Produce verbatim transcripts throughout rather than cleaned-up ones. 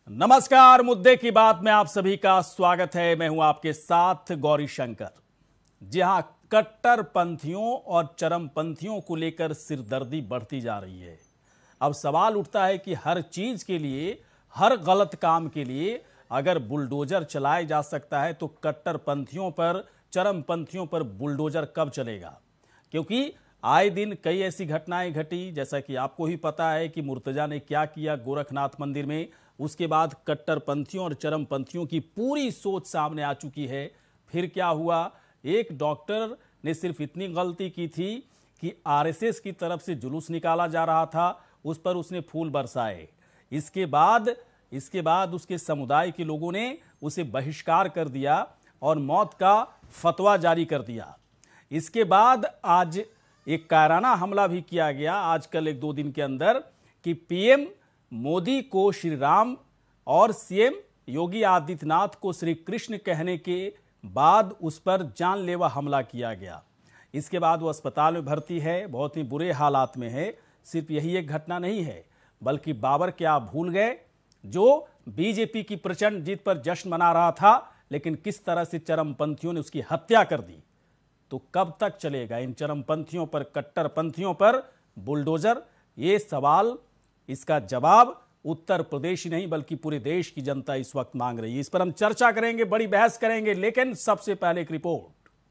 नमस्कार, मुद्दे की बात में आप सभी का स्वागत है। मैं हूं आपके साथ गौरी शंकर। जी हां, कट्टरपंथियों और चरमपंथियों को लेकर सिरदर्दी बढ़ती जा रही है। अब सवाल उठता है कि हर चीज के लिए, हर गलत काम के लिए अगर बुलडोजर चलाया जा सकता है तो कट्टरपंथियों पर, चरमपंथियों पर बुलडोजर कब चलेगा? क्योंकि आए दिन कई ऐसी घटनाएं घटी, जैसा कि आपको ही पता है कि मुर्तजा ने क्या किया गोरखनाथ मंदिर में। उसके बाद कट्टरपंथियों और चरमपंथियों की पूरी सोच सामने आ चुकी है। फिर क्या हुआ? एक डॉक्टर ने सिर्फ इतनी गलती की थी कि आरएसएस की तरफ से जुलूस निकाला जा रहा था, उस पर उसने फूल बरसाए। इसके बाद इसके बाद उसके समुदाय के लोगों ने उसे बहिष्कार कर दिया और मौत का फतवा जारी कर दिया। इसके बाद आज एक कायराना हमला भी किया गया आजकल एक दो दिन के अंदर कि पीएम मोदी को श्री राम और सीएम योगी आदित्यनाथ को श्री कृष्ण कहने के बाद उस पर जानलेवा हमला किया गया। इसके बाद वो अस्पताल में भर्ती है, बहुत ही बुरे हालात में है। सिर्फ यही एक घटना नहीं है, बल्कि बाबर क्या भूल गए, जो बीजेपी की प्रचंड जीत पर जश्न मना रहा था, लेकिन किस तरह से चरमपंथियों ने उसकी हत्या कर दी। तो कब तक चलेगा इन चरमपंथियों पर, कट्टरपंथियों पर बुलडोजर? ये सवाल, इसका जवाब उत्तर प्रदेश ही नहीं बल्कि पूरे देश की जनता इस वक्त मांग रही है। इस पर हम चर्चा करेंगे, बड़ी बहस करेंगे, लेकिन सबसे पहले एक रिपोर्ट।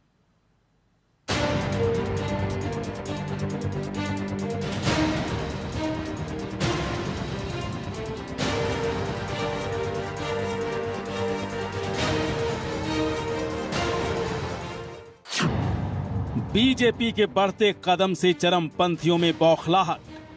बीजेपी के बढ़ते कदम से चरमपंथियों में बौखलाहट।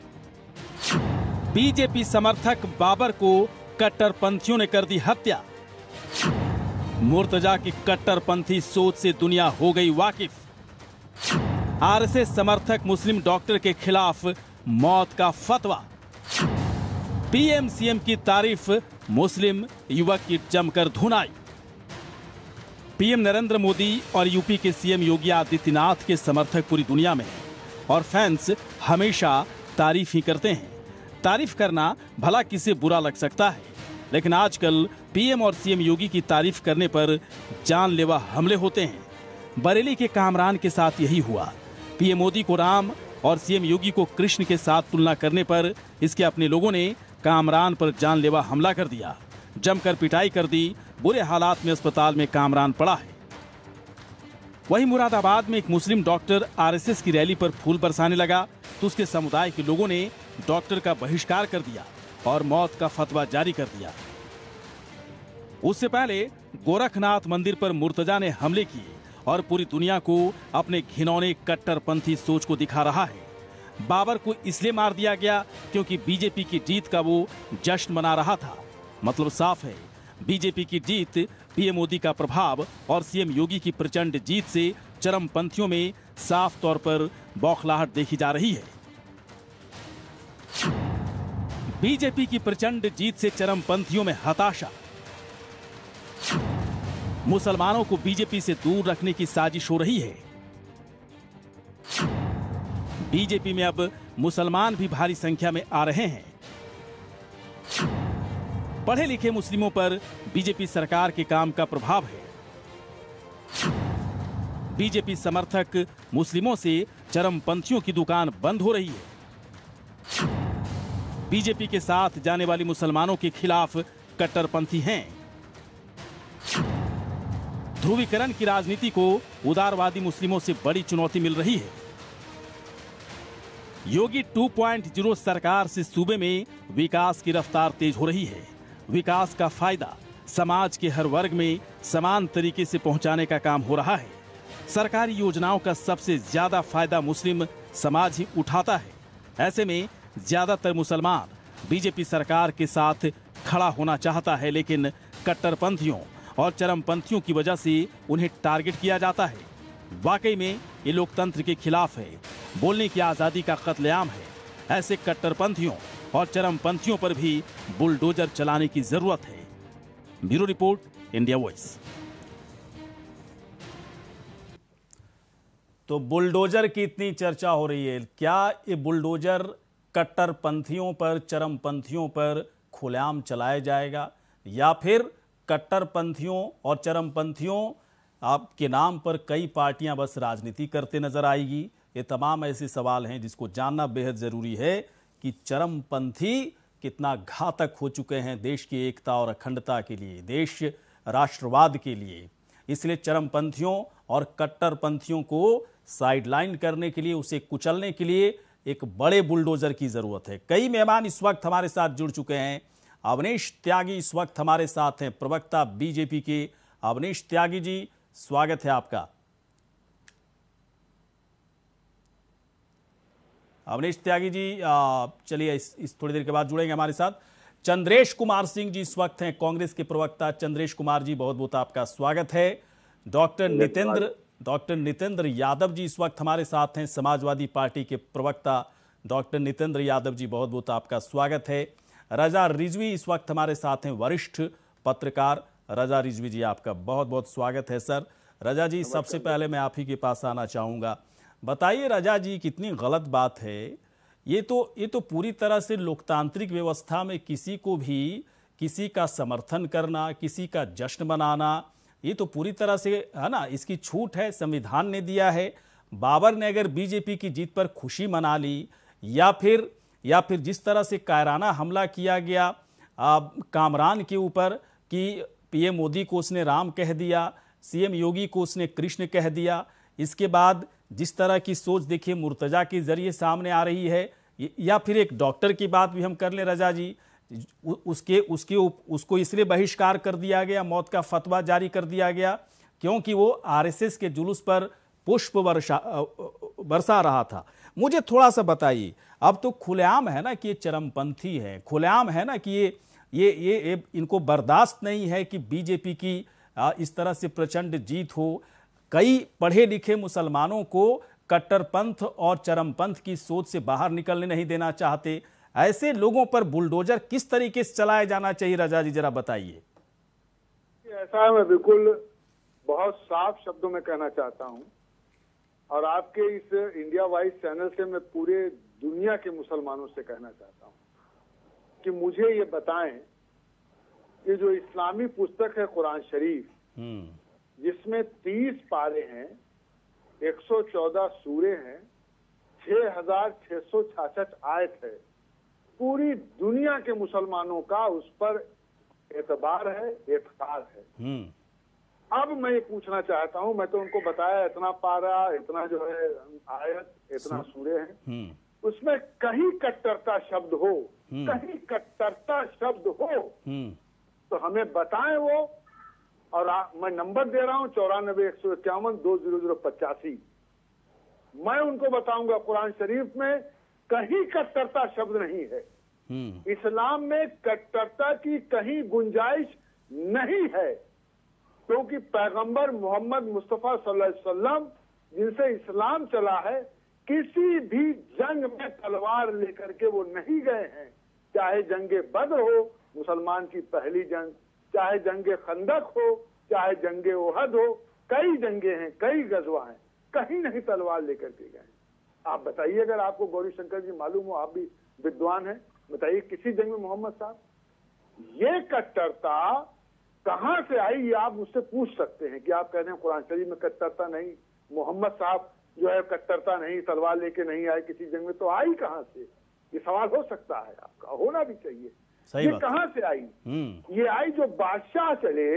बीजेपी समर्थक बाबर को कट्टरपंथियों ने कर दी हत्या। मुर्तजा की कट्टरपंथी सोच से दुनिया हो गई वाकिफ। आरएसएस समर्थक मुस्लिम डॉक्टर के खिलाफ मौत का फतवा। पीएम सीएम की तारीफ, मुस्लिम युवक की जमकर धुनाई। पीएम नरेंद्र मोदी और यूपी के सीएम योगी आदित्यनाथ के समर्थक पूरी दुनिया में हैं और फैंस हमेशा तारीफ ही करते हैं। तारीफ करना भला किसे बुरा लग सकता है, लेकिन आजकल पीएम और सीएम योगी की तारीफ करने पर जानलेवा हमले होते हैं। बरेली के कामरान के साथ यही हुआ। पीएम मोदी को राम और सीएम योगी को कृष्ण के साथ तुलना करने पर इसके अपने लोगों ने कामरान पर जानलेवा हमला कर दिया, जमकर पिटाई कर दी। बुरे हालात में अस्पताल में कामरान पड़ा है। वहीं मुरादाबाद में एक मुस्लिम डॉक्टर आरएसएस की रैली पर फूल बरसाने लगा तो उसके समुदाय के लोगों ने डॉक्टर का बहिष्कार कर दिया और मौत का फतवा जारी कर दिया। उससे पहले गोरखनाथ मंदिर पर मुर्तजा ने हमले किए और पूरी दुनिया को अपने घिनौने कट्टरपंथी सोच को दिखा रहा है। बाबर को इसलिए मार दिया गया क्योंकि बीजेपी की जीत का वो जश्न मना रहा था। मतलब साफ है, बीजेपी की जीत, पीएम मोदी का प्रभाव और सीएम योगी की प्रचंड जीत से चरमपंथियों में साफ तौर पर बौखलाहट देखी जा रही है। बीजेपी की प्रचंड जीत से चरमपंथियों में हताशा। मुसलमानों को बीजेपी से दूर रखने की साजिश हो रही है। बीजेपी में अब मुसलमान भी भारी संख्या में आ रहे हैं। पढ़े लिखे मुस्लिमों पर बीजेपी सरकार के काम का प्रभाव है। बीजेपी समर्थक मुस्लिमों से चरमपंथियों की दुकान बंद हो रही है। बीजेपी के साथ जाने वाली मुसलमानों के खिलाफ कट्टरपंथी हैं। ध्रुवीकरण की राजनीति को उदारवादी मुस्लिमों से बड़ी चुनौती मिल रही है। योगी टू पॉइंट ज़ीरो सरकार से सूबे में विकास की रफ्तार तेज हो रही है। विकास का फायदा समाज के हर वर्ग में समान तरीके से पहुंचाने का काम हो रहा है। सरकारी योजनाओं का सबसे ज्यादा फायदा मुस्लिम समाज ही उठाता है। ऐसे में ज्यादातर मुसलमान बीजेपी सरकार के साथ खड़ा होना चाहता है, लेकिन कट्टरपंथियों और चरमपंथियों की वजह से उन्हें टारगेट किया जाता है। वाकई में ये लोकतंत्र के खिलाफ है, बोलने की आजादी का कत्लेआम है। ऐसे कट्टरपंथियों और चरमपंथियों पर भी बुलडोजर चलाने की जरूरत है। Bureau report, India Voice. तो बुलडोजर की इतनी चर्चा हो रही है, क्या ये बुलडोजर कट्टरपंथियों पर, चरमपंथियों पर खुलेआम चलाया जाएगा या फिर कट्टरपंथियों और चरमपंथियों आपके नाम पर कई पार्टियां बस राजनीति करते नजर आएगी? ये तमाम ऐसे सवाल हैं जिसको जानना बेहद जरूरी है कि चरमपंथी कितना घातक हो चुके हैं देश की एकता और अखंडता के लिए, देश राष्ट्रवाद के लिए। इसलिए चरमपंथियों और कट्टरपंथियों को साइडलाइन करने के लिए, उसे कुचलने के लिए एक बड़े बुलडोजर की जरूरत है। कई मेहमान इस वक्त हमारे साथ जुड़ चुके हैं। अवनीश त्यागी इस वक्त हमारे साथ हैं, प्रवक्ता बीजेपी के। अवनीश त्यागी जी, स्वागत है आपका। अवनीश त्यागी जी, चलिए इस, इस थोड़ी देर के बाद जुड़ेंगे हमारे साथ। चंद्रेश कुमार सिंह जी इस वक्त हैं, कांग्रेस के प्रवक्ता। चंद्रेश कुमार जी, बहुत बहुत आपका स्वागत है। डॉक्टर नितेंद्र डॉक्टर नितेंद्र यादव जी इस वक्त हमारे साथ हैं, समाजवादी पार्टी के प्रवक्ता। डॉक्टर नितेंद्र यादव जी, बहुत बहुत आपका स्वागत है। रजा रिजवी इस वक्त हमारे साथ हैं, वरिष्ठ पत्रकार। रजा रिजवी जी, आपका बहुत बहुत स्वागत है सर। रजा जी, सबसे पहले मैं आप ही के पास आना चाहूँगा। बताइए रजा जी, कितनी गलत बात है ये तो ये तो पूरी तरह से लोकतांत्रिक व्यवस्था में किसी को भी किसी का समर्थन करना, किसी का जश्न मनाना, ये तो पूरी तरह से, है ना, इसकी छूट है, संविधान ने दिया है। बाबर ने अगर बीजेपी की जीत पर खुशी मना ली या फिर या फिर जिस तरह से कायराना हमला किया गया आ, कामरान के ऊपर कि पीएम मोदी को उसने राम कह दिया, सीएम योगी को उसने कृष्ण कह दिया, इसके बाद जिस तरह की सोच देखिए मुर्तजा के जरिए सामने आ रही है, या फिर एक डॉक्टर की बात भी हम कर लें रजा जी, उसके उसके उसको इसलिए बहिष्कार कर दिया गया, मौत का फतवा जारी कर दिया गया क्योंकि वो आरएसएस के जुलूस पर पुष्प वर्षा बरसा रहा था। मुझे थोड़ा सा बताइए, अब तो खुलेआम है ना कि ये चरमपंथी है, खुलेआम है ना कि ये ये ये, ये इनको बर्दाश्त नहीं है कि बीजेपी की इस तरह से प्रचंड जीत हो। कई पढ़े लिखे मुसलमानों को कट्टरपंथ और चरमपंथ की सोच से बाहर निकलने नहीं देना चाहते। ऐसे लोगों पर बुलडोजर किस तरीके से चलाया जाना चाहिए रजा जी, जरा बताइए। ऐसा मैं बिल्कुल बहुत साफ शब्दों में कहना चाहता हूं और आपके इस इंडिया वाइज चैनल से मैं पूरे दुनिया के मुसलमानों से कहना चाहता हूं कि मुझे ये बताएं कि जो इस्लामी पुस्तक है कुरान शरीफ, जिसमें तीस पारे हैं, एक सौ चौदह सूरे हैं, छह हजार छह सौ छाछठ आयत है, पूरी दुनिया के मुसलमानों का उस पर एतबार है, एतकार है। अब मैं ये पूछना चाहता हूं, मैं तो उनको बताया इतना पारा, इतना जो है आयत, इतना सूरे हैं, उसमें कहीं कट्टरता शब्द हो, कहीं कट्टरता शब्द हो तो हमें बताएं वो। और आ, मैं नंबर दे रहा हूं चौरानबे एक सौ इक्यावन दो जीरो जीरो पचासी। मैं उनको बताऊंगा कुरान शरीफ में कहीं कट्टरता शब्द नहीं है। इस्लाम में कट्टरता की कहीं गुंजाइश नहीं है, क्योंकि पैगंबर मोहम्मद मुस्तफा सल्लल्लाहु अलैहि वसल्लम जिनसे इस्लाम चला है, किसी भी जंग में तलवार लेकर के वो नहीं गए हैं। चाहे जंगे बद्र हो, मुसलमान की पहली जंग, चाहे जंगे खंदक हो, चाहे जंगे ओहद हो, कई जंगे हैं, कई गजवा हैं, कहीं नहीं तलवार लेकर के गए। आप बताइए, अगर आपको गौरी शंकर जी मालूम हो, आप भी विद्वान हैं, बताइए किसी जंग में मोहम्मद साहब, ये कट्टरता कहां से आई, ये आप मुझसे पूछ सकते हैं कि आप कह रहे हैं कुरान शरीफ में कट्टरता नहीं, मोहम्मद साहब जो है कट्टरता नहीं, तलवार लेके नहीं आए किसी जंग में, तो आई कहां से? ये सवाल हो सकता है, आपका होना भी चाहिए। ये कहां से आई? ये आई जो बादशाह चले,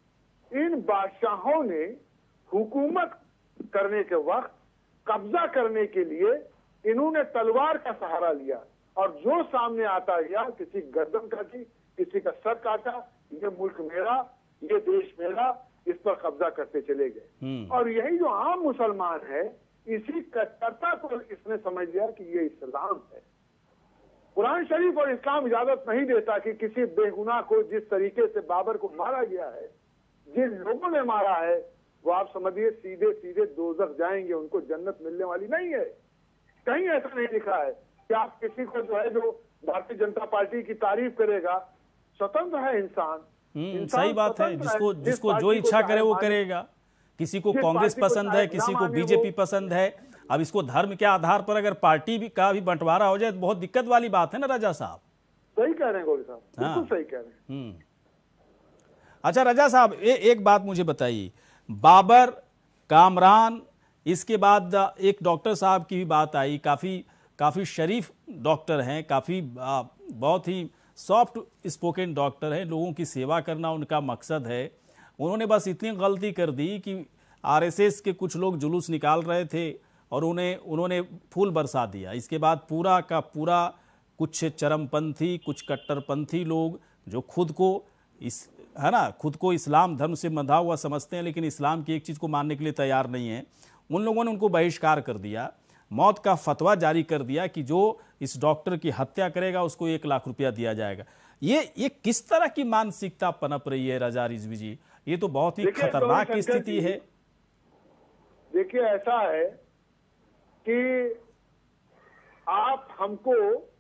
इन बादशाहों ने हुकूमत करने के वक्त कब्जा करने के लिए इन्होंने तलवार का सहारा लिया, और जो सामने आता गया, किसी गर्दन काटी, किसी का सर काटा, ये मुल्क मेरा, ये देश मेरा, इस पर कब्जा करते चले गए। और यही जो आम मुसलमान है, इसी कट्टरता को इसने समझ लिया कि ये इस्लाम है। कुरान शरीफ और इस्लाम इजाजत नहीं देता कि किसी बेगुनाह को जिस तरीके से बाबर को मारा गया है, जिन लोगों ने मारा है, वो आप समझिए सीधे सीधे दोजख जाएंगे, उनको जन्नत मिलने वाली नहीं है। कहीं ऐसा नहीं लिखा है कि आप किसी को जो है जो भारतीय जनता पार्टी की तारीफ करेगा, स्वतंत्र है इंसान। इंसान सही बात है, जिसको जिसको जो इच्छा करे वो करेगा। किसी को कांग्रेस पसंद है, किसी को बीजेपी पसंद है। अब इसको धर्म के आधार पर अगर पार्टी भी का भी बंटवारा हो जाए तो बहुत दिक्कत वाली बात है ना राजा साहब। सही कह रहे हैं गौरी साहब, हाँ। बिल्कुल सही कह रहे हैं। हम्म। अच्छा रजा साहब, ए, एक बात मुझे बताइए, बाबर, कामरान, इसके बाद एक डॉक्टर साहब की भी बात आई, काफी काफी शरीफ डॉक्टर हैं, काफी आ, बहुत ही सॉफ्ट स्पोकन डॉक्टर हैं, लोगों की सेवा करना उनका मकसद है। उन्होंने बस इतनी गलती कर दी कि आरएसएस के कुछ लोग जुलूस निकाल रहे थे और उन्हें उन्होंने फूल बरसा दिया। इसके बाद पूरा का पूरा कुछ चरमपंथी, कुछ कट्टरपंथी लोग जो खुद को इस है ना खुद को इस्लाम धर्म से बंधा हुआ समझते हैं, लेकिन इस्लाम की एक चीज़ को मानने के लिए तैयार नहीं है, उन लोगों ने उनको बहिष्कार कर दिया, मौत का फतवा जारी कर दिया कि जो इस डॉक्टर की हत्या करेगा उसको एक लाख रुपया दिया जाएगा। ये ये किस तरह की मानसिकता पनप रही है राजा रिजवी जी? ये तो बहुत ही खतरनाक स्थिति है। देखिए, ऐसा है कि आप हमको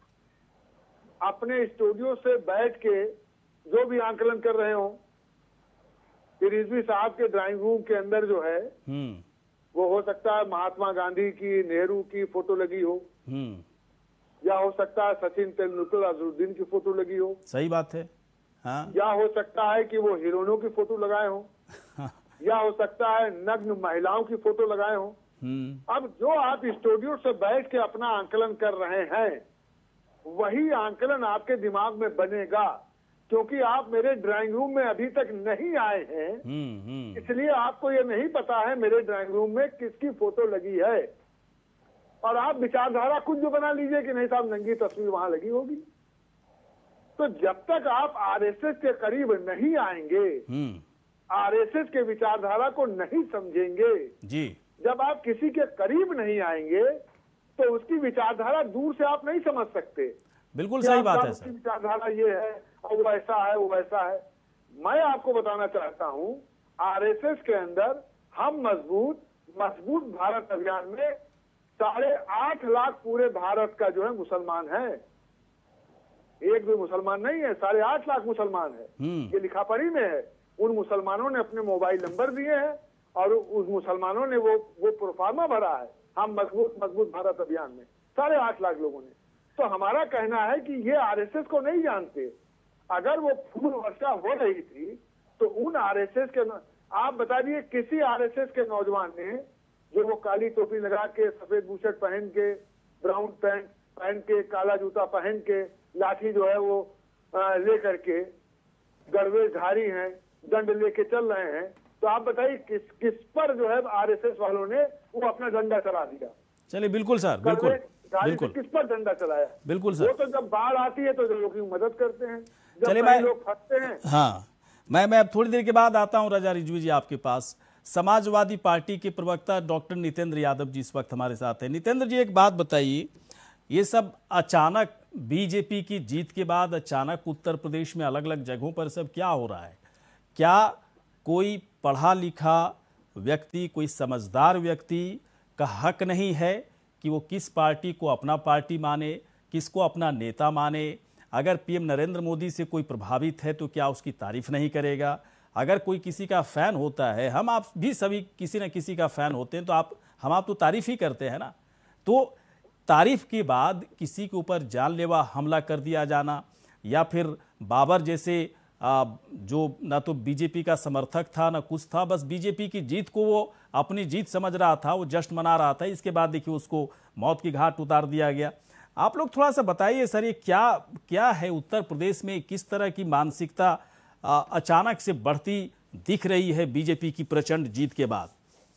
अपने स्टूडियो से बैठ के जो भी आंकलन कर रहे हो, रिजवी साहब के ड्राइंग रूम के अंदर जो है वो हो सकता है महात्मा गांधी की, नेहरू की फोटो लगी हो, या हो सकता है सचिन तेंदुलकर, अजहरुद्दीन की फोटो लगी हो। सही बात है। हाँ। या हो सकता है कि वो हीरोइनों की फोटो लगाए हो, या हो सकता है नग्न महिलाओं की फोटो लगाए हो। अब जो आप स्टूडियो से बैठ के अपना आंकलन कर रहे हैं, वही आंकलन आपके दिमाग में बनेगा, क्योंकि आप मेरे ड्राइंग रूम में अभी तक नहीं आए हैं, इसलिए आपको ये नहीं पता है मेरे ड्राइंग रूम में किसकी फोटो लगी है। और आप विचारधारा खुद जो बना लीजिए कि नहीं साहब नंगी तस्वीर वहां लगी होगी। तो जब तक आप आरएसएस के करीब नहीं आएंगे, आरएसएस के विचारधारा को नहीं समझेंगे जी, जब आप किसी के करीब नहीं आएंगे तो उसकी विचारधारा दूर से आप नहीं समझ सकते। बिल्कुल सही बात है सर। विचारधारा ये है और वो ऐसा है, वो वैसा है। मैं आपको बताना चाहता हूं, आरएसएस के अंदर हम मजबूत मजबूत भारत अभियान में साढ़े आठ लाख पूरे भारत का जो है मुसलमान है, एक भी मुसलमान नहीं है, साढ़े आठ लाख मुसलमान है। ये लिखा पढ़ी में है। उन मुसलमानों ने अपने मोबाइल नंबर दिए हैं और उस मुसलमानों ने वो वो प्रोफार्मा भरा है हम मजबूत मजबूत भारत अभियान में, साढ़े आठ लाख लोगों ने। तो हमारा कहना है कि ये आरएसएस को नहीं जानते। अगर वो फूल वर्षा हो रही थी तो उन आरएसएस के, आप बता दिए किसी आरएसएस के नौजवान ने जो वो काली टोपी लगा के, सफेद बुशर्ट पहन के, ब्राउन पैंट पहन के, काला जूता पहन के, लाठी जो है वो लेकर के, गड़वेधारी हैं, दंड लेके चल रहे हैं, तो आप बताइए किस किस पर जो है आरएसएस वालों ने वो अपना डंडा चला दिया। चलिए बिल्कुल सर, बिल्कुल बिल्कुल किस पर डंडा चलाया? बिल्कुल सर। वो तो जब बाढ़ आती है तो जो लोग की मदद करते हैं, चलिए मैं लोग फंसते हैं। हाँ, मैं मैं अब थोड़ी देर के बाद आता हूं राजा रिजवी जी आपके पास। समाजवादी पार्टी के प्रवक्ता डॉक्टर नितेंद्र यादव जी इस वक्त हमारे साथ हैं। नितेंद्र जी, एक बात बताइए, ये सब अचानक बीजेपी की जीत के बाद अचानक उत्तर प्रदेश में अलग अलग जगहों पर सब क्या हो रहा है? क्या कोई पढ़ा लिखा व्यक्ति, कोई समझदार व्यक्ति का हक नहीं है कि वो किस पार्टी को अपना पार्टी माने, किसको अपना नेता माने? अगर पीएम नरेंद्र मोदी से कोई प्रभावित है तो क्या उसकी तारीफ नहीं करेगा? अगर कोई किसी का फैन होता है, हम आप भी सभी किसी न किसी का फैन होते हैं, तो आप हम आप तो तारीफ ही करते हैं ना। तो तारीफ के बाद किसी के ऊपर जानलेवा हमला कर दिया जाना, या फिर बाबर जैसे आ, जो ना तो बीजेपी का समर्थक था ना कुछ था, बस बीजेपी की जीत को वो अपनी जीत समझ रहा था, वो जश्न मना रहा था, इसके बाद देखिए उसको मौत की घाट उतार दिया गया। आप लोग थोड़ा सा बताइए सर, ये क्या क्या है उत्तर प्रदेश में, किस तरह की मानसिकता आ, अचानक से बढ़ती दिख रही है बीजेपी की प्रचंड जीत के बाद?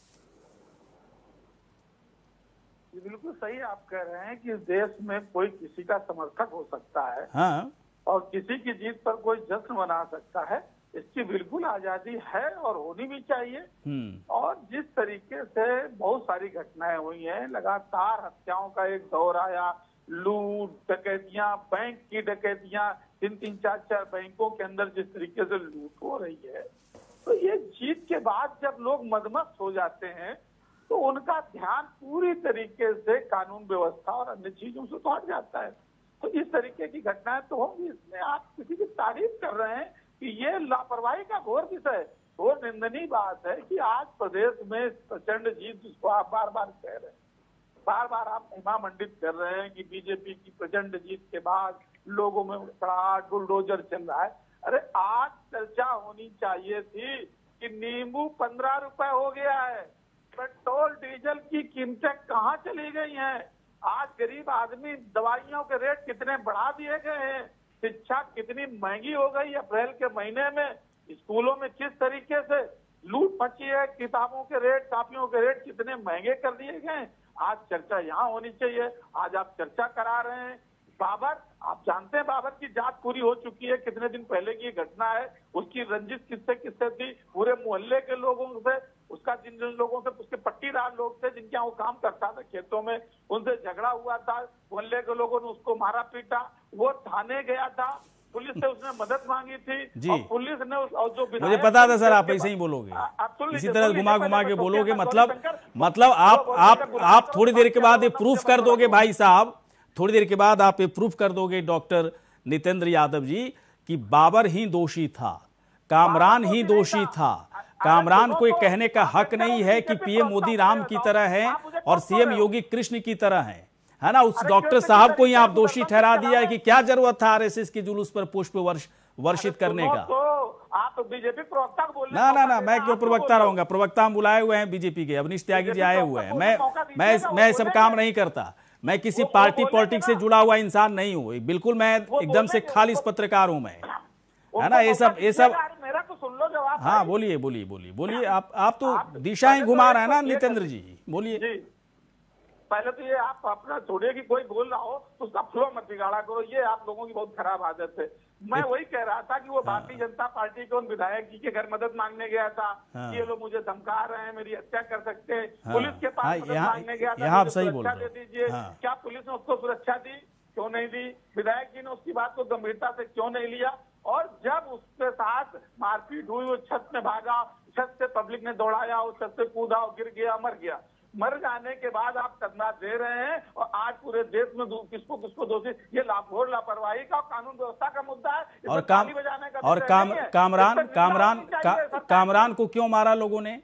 बिल्कुल सही आप कह रहे हैं कि इस देश में कोई किसी का समर्थक हो सकता है, हाँ, और किसी की जीत पर कोई जश्न मना सकता है। इसकी बिल्कुल आजादी है और होनी भी चाहिए। और जिस तरीके से बहुत सारी घटनाएं हुई हैं, लगातार हत्याओं का एक दौर आया, लूट डकैतियां, बैंक की डकैतियां, तीन तीन चार चार बैंकों के अंदर जिस तरीके से लूट हो रही है, तो ये जीत के बाद जब लोग मदमस्त हो जाते हैं तो उनका ध्यान पूरी तरीके से कानून व्यवस्था और अन्य चीजों से तो हट जाता है। तो इस तरीके की घटनाएं तो होंगी। इसमें आप किसी की तारीफ कर रहे हैं कि ये लापरवाही का घोर विषय, घोर निंदनीय बात है कि आज प्रदेश में प्रचंड जीत, जिसको आप बार बार कह रहे हैं, बार बार आप महिमा मंडित कर रहे हैं कि बीजेपी की प्रचंड जीत के बाद लोगों में उड़ाहट, बुलडोजर चल रहा है। अरे आज चर्चा होनी चाहिए थी कि नींबू पंद्रह रुपए हो गया है, पेट्रोल डीजल की कीमतें कहाँ चली गई हैं, आज गरीब आदमी दवाइयों के रेट कितने बढ़ा दिए गए हैं, शिक्षा कितनी महंगी हो गई अप्रैल के महीने में, स्कूलों में किस तरीके से लूट मची है, किताबों के रेट, कॉपियों के रेट कितने महंगे कर दिए गए। आज चर्चा यहाँ होनी चाहिए। आज आप चर्चा करा रहे हैं बाबर, आप जानते हैं बाबर की जांच पूरी हो चुकी है, कितने दिन पहले की घटना है, उसकी रंजिश किससे किससे थी, पूरे मोहल्ले के लोगों से, उसका जिन जिन लोगों से, उसके पट्टीदार लोग थे जिनके यहाँ वो काम करता था खेतों में, उनसे झगड़ा हुआ था, मोहल्ले के लोगों ने उसको मारा पीटा, वो थाने गया था, पुलिस से उसने मदद मांगी थी और पुलिस ने उस, और जो मुझे पता था सर आप ऐसे ही बोलोगे, इसी तरह घुमा घुमा के बोलोगे, मतलब मतलब आप आप आप थोड़ी देर के बाद ये प्रूफ कर दोगे भाई साहब, थोड़ी देर के बाद आप ये प्रूफ कर दोगे डॉक्टर नितेंद्र यादव जी कि बाबर ही दोषी था, कामरान ही दोषी था। कामरान को ये कहने का हक नहीं है कि पीएम मोदी राम की तरह है और सीएम योगी कृष्ण की तरह है, है ना। उस डॉक्टर साहब को ही आप दोषी ठहरा दिया है कि क्या जरूरत था आरएसएस के जुलूस पर पुष्प वर्ष वर्षित करने का। आप बीजेपी प्रवक्ता बोल ना ना ना मैं क्यों प्रवक्ता रहूंगा, प्रवक्ता हम बुलाए हुए हैं बीजेपी के, अवनीश त्यागी जी आए हुए हैं। मैं मैं मैं सब काम नहीं करता, मैं किसी पार्टी पॉलिटिक्स से जुड़ा हुआ इंसान नहीं हूँ, बिल्कुल मैं एकदम से खालिस पत्रकार हूँ मैं, है ना। ये सब ये सब मेरा तो सुन लो जवाब। हाँ बोलिए बोलिए बोलिए बोलिए आप आप तो दिशा ही घुमा रहे हैं ना नितेंद्र जी, बोलिए। पहले तो ये आप अपना छोड़िए कि कोई बोल रहा हो तो उसका फ्लो मत बिगाड़ा करो, ये आप लोगों की बहुत खराब आदत है। मैं वही कह रहा था कि वो भारतीय जनता पार्टी के उन विधायक जी के घर मदद मांगने गया था कि ये लोग मुझे धमका रहे हैं, मेरी हत्या कर सकते हैं, पुलिस के पास मदद मांगने गया था, आप सही बोल रहे हैं, दे दीजिए। क्या पुलिस ने उसको सुरक्षा दी? क्यों नहीं दी? विधायक जी ने उसकी बात को गंभीरता से क्यों नहीं लिया? और जब उसके साथ मारपीट हुई, वो छत में भागा, छत से पब्लिक ने दौड़ाया, वो छत से कूदा, और गिर गया, मर गया। मर जाने के बाद आप धरना दे रहे हैं और आज पूरे देश में किसको किसको दोषी, ये लाभोर लापरवाही का कानून व्यवस्था का मुद्दा है। और काम और काम कामरान कामरान का, कामरान को क्यों मारा लोगों ने?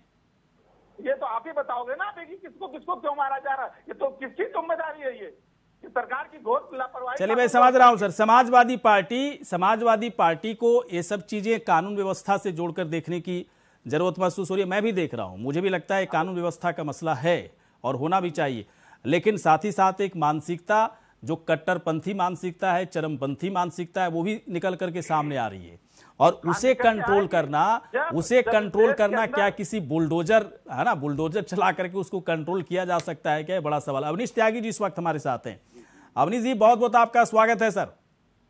ये तो आप ही बताओगे ना कि किसको किसको क्यों मारा जा रहा है, ये तो किसकी जिम्मेदारी है, ये सरकार की घोर लापरवाही। चलिए मैं समझ रहा हूं sir, Samajwadi party Samajwadi party को ये सब चीजें कानून व्यवस्था से जोड़कर देखने की जरूरत महसूस हो रही है। मैं भी देख रहा हूं, मुझे भी लगता है कानून व्यवस्था का मसला है और होना भी चाहिए, लेकिन साथ ही साथ एक मानसिकता जो कट्टरपंथी मानसिकता है, चरमपंथी मानसिकता है, वो भी निकल करके सामने आ रही है और उसे कंट्रोल करना उसे कंट्रोल करना क्या किसी बुलडोजर, है ना, बुलडोजर चला करके उसको कंट्रोल किया जा सकता है क्या? ये बड़ा सवाल। अवनीश त्यागी जी इस वक्त हमारे साथ हैं। अवनीश जी बहुत बहुत आपका स्वागत है सर।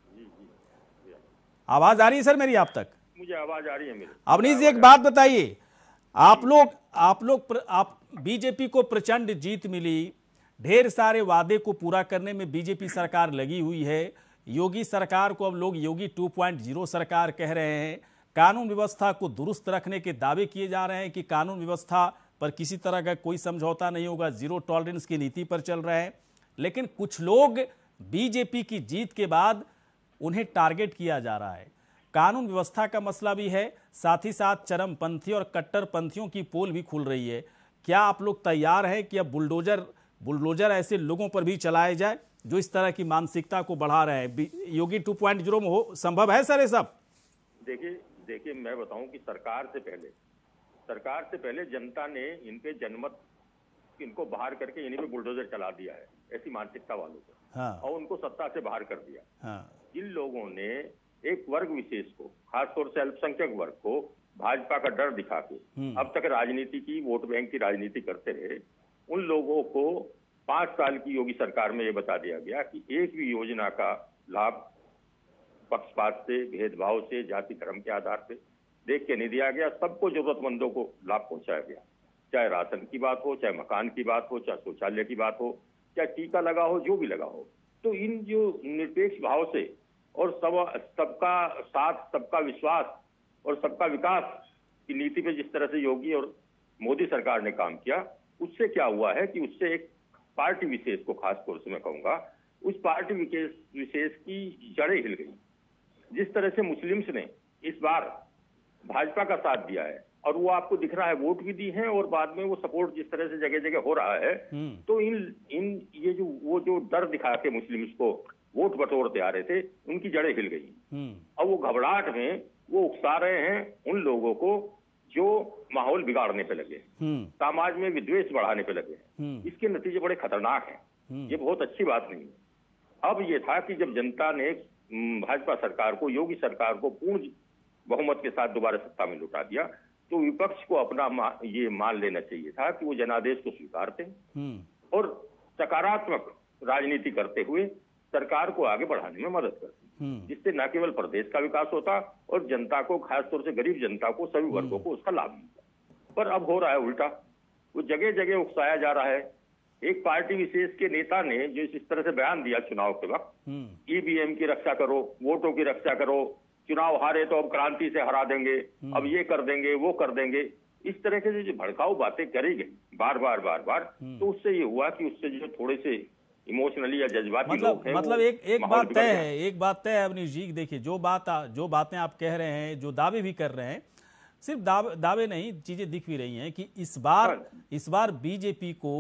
आवाज आ रही है सर मेरी आप तक? मुझे आवाज आ रही है मेरी। अवनीश जी एक बात बताइए, आप लोग आप लोग आप बीजेपी को प्रचंड जीत मिली, ढेर सारे वादे को पूरा करने में बीजेपी सरकार लगी हुई है, योगी सरकार को अब लोग योगी टू पॉइंट ज़ीरो सरकार कह रहे हैं, कानून व्यवस्था को दुरुस्त रखने के दावे किए जा रहे हैं कि कानून व्यवस्था पर किसी तरह का कोई समझौता नहीं होगा, जीरो टॉलरेंस की नीति पर चल रहे हैं। लेकिन कुछ लोग बीजेपी की जीत के बाद उन्हें टारगेट किया जा रहा है। कानून व्यवस्था का मसला भी है, साथ ही साथ चरमपंथी और कट्टरपंथियों की पोल भी खुल रही है। क्या आप लोग तैयार हैं कि अब बुलडोजर बुलडोजर ऐसे लोगों पर भी चलाए जाए जो इस तरह की मानसिकता को बढ़ा रहे हैं? योगी टू पॉइंट ज़ीरो में हो संभव है सर ये सब? देखिए देखिए मैं बताऊं कि सरकार से पहले सरकार से पहले जनता ने इनके जनमत इनको बाहर करके इन्हीं पे बुलडोजर चला दिया है, ऐसी मानसिकता वालों को। हाँ। और उनको सत्ता से बाहर कर दिया। हाँ। इन लोगों ने एक वर्ग विशेष को, खासतौर से अल्पसंख्यक वर्ग को भाजपा का डर दिखा के अब तक राजनीति की, वोट बैंक की राजनीति करते रहे। उन लोगों को पांच साल की योगी सरकार में ये बता दिया गया कि एक भी योजना का लाभ पक्षपात से, भेदभाव से, जाति धर्म के आधार पे देख के नहीं दिया गया। सबको, जरूरतमंदों को लाभ पहुंचाया गया, चाहे राशन की बात हो, चाहे मकान की बात हो, चाहे शौचालय की बात हो, चाहे टीका लगा हो, जो भी लगा हो। तो इन जो निरपेक्ष भाव से और सब सबका साथ, सबका विश्वास और सबका विकास की नीति पे जिस तरह से योगी और मोदी सरकार ने काम किया, उससे क्या हुआ है कि उससे एक पार्टी विशेष को, खास तौर से मैं कहूंगा, उस पार्टी विशेष विशेष की जड़ें हिल गई। जिस तरह से मुस्लिम्स ने इस बार भाजपा का साथ दिया है और वो आपको दिख रहा है, वोट भी दी है और बाद में वो सपोर्ट जिस तरह से जगह जगह हो रहा है, तो इन इन ये जो वो जो डर दिखा के मुस्लिम्स को वोट बटोरते आ रहे थे, उनकी जड़ें हिल गई। अब वो घबराहट में वो उकसा रहे हैं उन लोगों को जो माहौल बिगाड़ने पे लगे, समाज में विद्वेष बढ़ाने पे लगे। इसके नतीजे बड़े खतरनाक हैं, ये बहुत अच्छी बात नहीं है। अब ये था कि जब जनता ने भाजपा सरकार को, योगी सरकार को पूर्ण बहुमत के साथ दोबारा सत्ता में लौटा दिया, तो विपक्ष को अपना मा, ये मान लेना चाहिए था कि वो जनादेश को स्वीकारते और सकारात्मक राजनीति करते हुए सरकार को आगे बढ़ाने में मदद करते, जिससे न केवल प्रदेश का विकास होता और जनता को, खासतौर से गरीब जनता को, सभी वर्गों को उसका लाभ मिलता। पर अब हो रहा है उल्टा, वो जगह जगह उकसाया जा रहा है। एक पार्टी विशेष के नेता ने जो इस तरह से बयान दिया चुनाव के वक्त, ईवीएम की रक्षा करो, वोटों की रक्षा करो, चुनाव हारे तो अब क्रांति से हरा देंगे, अब ये कर देंगे, वो कर देंगे, इस तरह के जो भड़काऊ बातें करी गई बार बार बार बार, तो उससे ये हुआ कि उससे जो थोड़े से इमोशनली या जज्बाती मतलब लोग हैं, मतलब एक एक बात तय है, एक बात तय है अवनीश जी, देखिए जो बात जो बातें आप कह रहे हैं, जो दावे भी कर रहे हैं, सिर्फ दावे दावे नहीं, चीजें दिख भी रही हैं कि इस बार इस बार बीजेपी को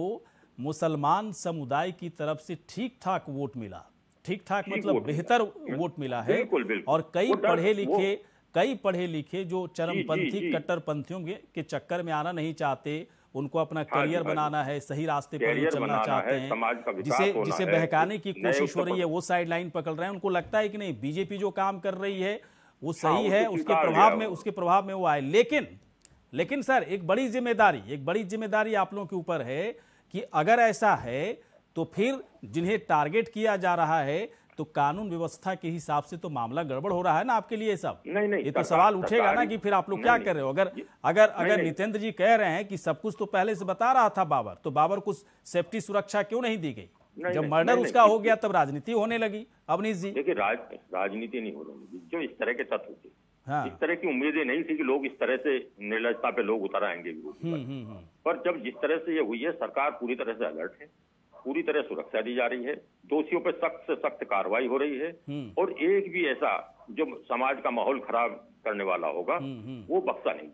मुसलमान समुदाय की तरफ से ठीक ठाक वोट मिला, ठीक ठाक मतलब बेहतर वोट मिला है। बिल्कुल, बिल्कुल। और कई पढ़े लिखे कई पढ़े लिखे जो चरमपंथी कट्टरपंथियों के चक्कर में आना नहीं चाहते, उनको अपना करियर बनाना है, सही रास्ते पर चलना चाहते हैं, जिसे जिसे बहकाने की कोशिश हो रही है, वो साइड लाइन पकड़ रहे हैं। उनको लगता है कि नहीं, बीजेपी जो काम कर रही है वो सही है, उसके प्रभाव में उसके प्रभाव में वो आए। लेकिन लेकिन सर एक बड़ी जिम्मेदारी एक बड़ी जिम्मेदारी आप लोगों के ऊपर है कि अगर ऐसा है तो फिर जिन्हें टारगेट किया जा रहा है, तो कानून व्यवस्था के हिसाब से तो मामला गड़बड़ हो रहा है ना आपके लिए सब। नहीं नहीं, ये तो सवाल उठेगा ना कि फिर आप लोग क्या कर रहे हो। अगर अगर अगर नितेंद्र जी कह रहे हैं कि सब कुछ तो पहले से बता रहा था बाबर, तो बाबर को सेफ्टी सुरक्षा क्यों नहीं दी गई? जब मर्डर उसका हो गया तब राजनीति होने लगी। अवनीश जी देखिए, राज, राजनीति नहीं होने लगी, जो इस तरह के तत्व थे, हाँ। इस तरह की उम्मीदें नहीं थी कि लोग इस तरह से निर्लजता पे लोग उतर आएंगे विरोधी पर।, पर जब जिस तरह से ये हुई है, सरकार पूरी तरह से अलर्ट है, पूरी तरह सुरक्षा दी जा रही है, दोषियों पर सख्त से सख्त कार्रवाई हो रही है, और एक भी ऐसा जो समाज का माहौल खराब करने वाला होगा वो बख्शा नहीं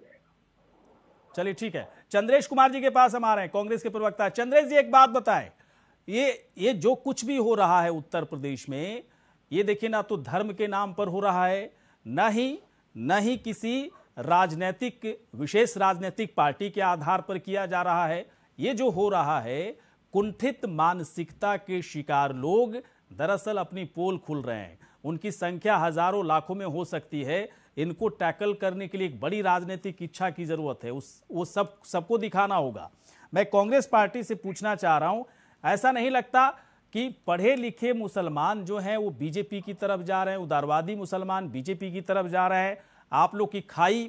जाएगा। चलिए ठीक है, चंद्रेश कुमार जी के पास हम आ रहे हैं, कांग्रेस के प्रवक्ता। चंद्रेश जी एक बात बताएं, ये ये जो कुछ भी हो रहा है उत्तर प्रदेश में, ये देखिए ना तो धर्म के नाम पर हो रहा है, न ही न ही किसी राजनीतिक विशेष राजनीतिक पार्टी के आधार पर किया जा रहा है। ये जो हो रहा है, कुंठित मानसिकता के शिकार लोग दरअसल अपनी पोल खुल रहे हैं, उनकी संख्या हजारों लाखों में हो सकती है। इनको टैकल करने के लिए एक बड़ी राजनीतिक इच्छा की जरूरत है, उस वो सब सबको दिखाना होगा। मैं कांग्रेस पार्टी से पूछना चाह रहा हूं, ऐसा नहीं लगता कि पढ़े लिखे मुसलमान जो हैं वो बीजेपी की तरफ जा रहे हैं, उदारवादी मुसलमान बीजेपी की तरफ जा रहे हैं? आप लोग की खाई,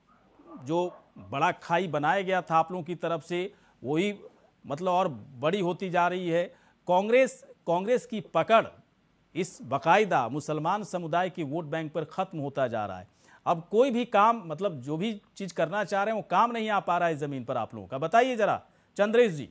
जो बड़ा खाई बनाया गया था आप लोगों की तरफ से, वही मतलब और बड़ी होती जा रही है। कांग्रेस कांग्रेस की पकड़ इस बाकायदा मुसलमान समुदाय के वोट बैंक पर खत्म होता जा रहा है। अब कोई भी काम, मतलब जो भी चीज करना चाह रहे हैं वो काम नहीं आ पा रहा है जमीन पर आप लोगों का। बताइए जरा चंद्रेश जी।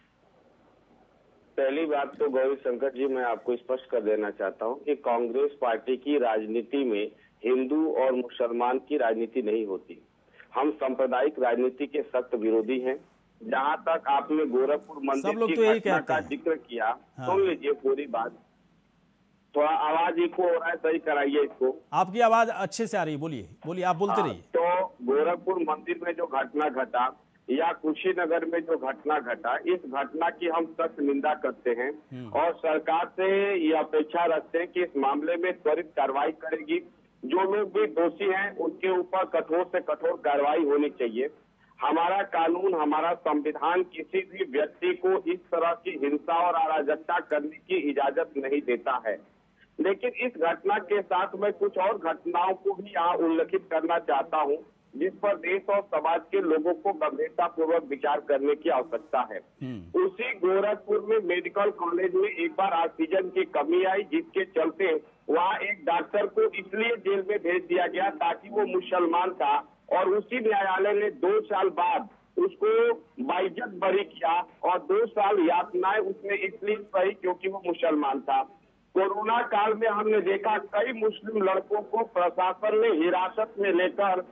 पहली बात तो गौरी शंकर जी, मैं आपको स्पष्ट कर देना चाहता हूं कि कांग्रेस पार्टी की राजनीति में हिंदू और मुसलमान की राजनीति नहीं होती। हम सांप्रदायिक राजनीति के सख्त विरोधी हैं। जहां तक आपने गोरखपुर मंदिर की तो घटना का जिक्र किया, हाँ। सुन लीजिए पूरी बात। थोड़ा आवाज इको हो रहा है, सही कराइए इसको। आपकी आवाज अच्छे से आ रही है, बोलिए बोलिए, आप बोलते रहिए। तो गोरखपुर मंदिर में जो घटना घटा या कुशीनगर में जो घटना घटा, इस घटना की हम सख्त निंदा करते हैं और सरकार से ये अपेक्षा रखते हैं कि इस मामले में त्वरित कार्रवाई करेगी। जो लोग भी दोषी हैं उनके ऊपर कठोर से कठोर कार्रवाई होनी चाहिए। हमारा कानून, हमारा संविधान किसी भी व्यक्ति को इस तरह की हिंसा और अराजकता करने की इजाजत नहीं देता है। लेकिन इस घटना के साथ मैं कुछ और घटनाओं को भी यहाँ उल्लेखित करना चाहता हूँ, जिस पर देश और समाज के लोगों को गंभीरता पूर्वक विचार करने की आवश्यकता है। उसी गोरखपुर में मेडिकल कॉलेज में एक बार ऑक्सीजन की कमी आई, जिसके चलते वहाँ एक डॉक्टर को इसलिए जेल में भेज दिया गया ताकि वो मुसलमान था, और उसी न्यायालय ने दो साल बाद उसको बाइज्जत बरी किया और दो साल यातनाएं उसने इसलिए सही क्योंकि वो मुसलमान था। कोरोना काल में हमने देखा कई मुस्लिम लड़कों को प्रशासन ने हिरासत में लेकर उच्च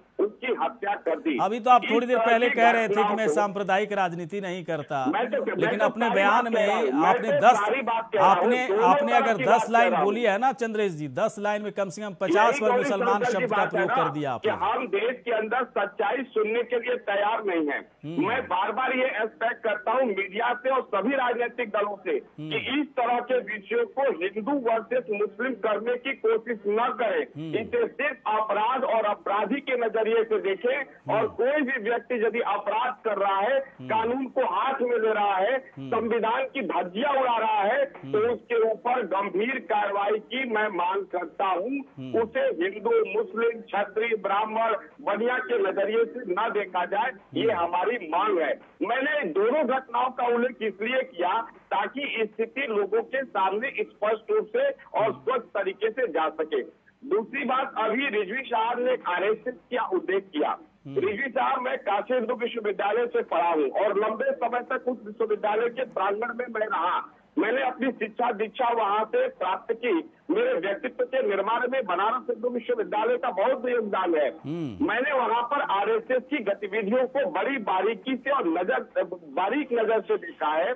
उसकी हत्या कर दी। अभी तो आप थोड़ी देर पहले कह रहे थे कि मैं सांप्रदायिक राजनीति नहीं करता, तो, लेकिन तो अपने बयान में आपने दस आपने आपने अगर दस लाइन बोली है ना चंद्रेश जी, दस लाइन में कम से कम पचास बार मुसलमान शब्द का प्रयोग कर दिया आपने। हम देश के अंदर सच्चाई सुनने के लिए तैयार नहीं है। मैं बार बार ये एक्सपेक्ट करता हूँ मीडिया से और सभी राजनीतिक दलों से कि इस तरह के विषयों को हिंदू वर्सेस मुस्लिम करने की कोशिश न करें, इसे सिर्फ अपराध और अपराधी के नजरिए से देखें और कोई भी व्यक्ति यदि अपराध कर रहा है, कानून को हाथ में ले रहा है, संविधान की धज्जियां उड़ा रहा है, तो उसके ऊपर गंभीर कार्रवाई की मैं मांग करता हूं। उसे हिंदू, मुस्लिम, क्षत्रिय, ब्राह्मण, बनिया के नजरिए से न देखा जाए, ये हमारी मांग है। मैंने दोनों घटनाओं का उल्लेख इसलिए किया ताकि स्थिति लोगों के सामने स्पष्ट रूप से और स्वच्छ तरीके से जा सके। दूसरी बात, अभी रिजवी साहब ने आरएसएस का उल्लेख किया। रिजवी साहब, मैं काशी हिंदू विश्वविद्यालय से पढ़ा हूँ और लंबे समय तक उस विश्वविद्यालय के प्रांगण में मैं रहा। मैंने अपनी शिक्षा दीक्षा वहां से प्राप्त की। मेरे व्यक्तित्व के निर्माण में बनारस हिंदू विश्वविद्यालय का बहुत योगदान है। मैंने वहां पर आरएसएस की गतिविधियों को बड़ी बारीकी से और नजर बारीक नजर से देखा है।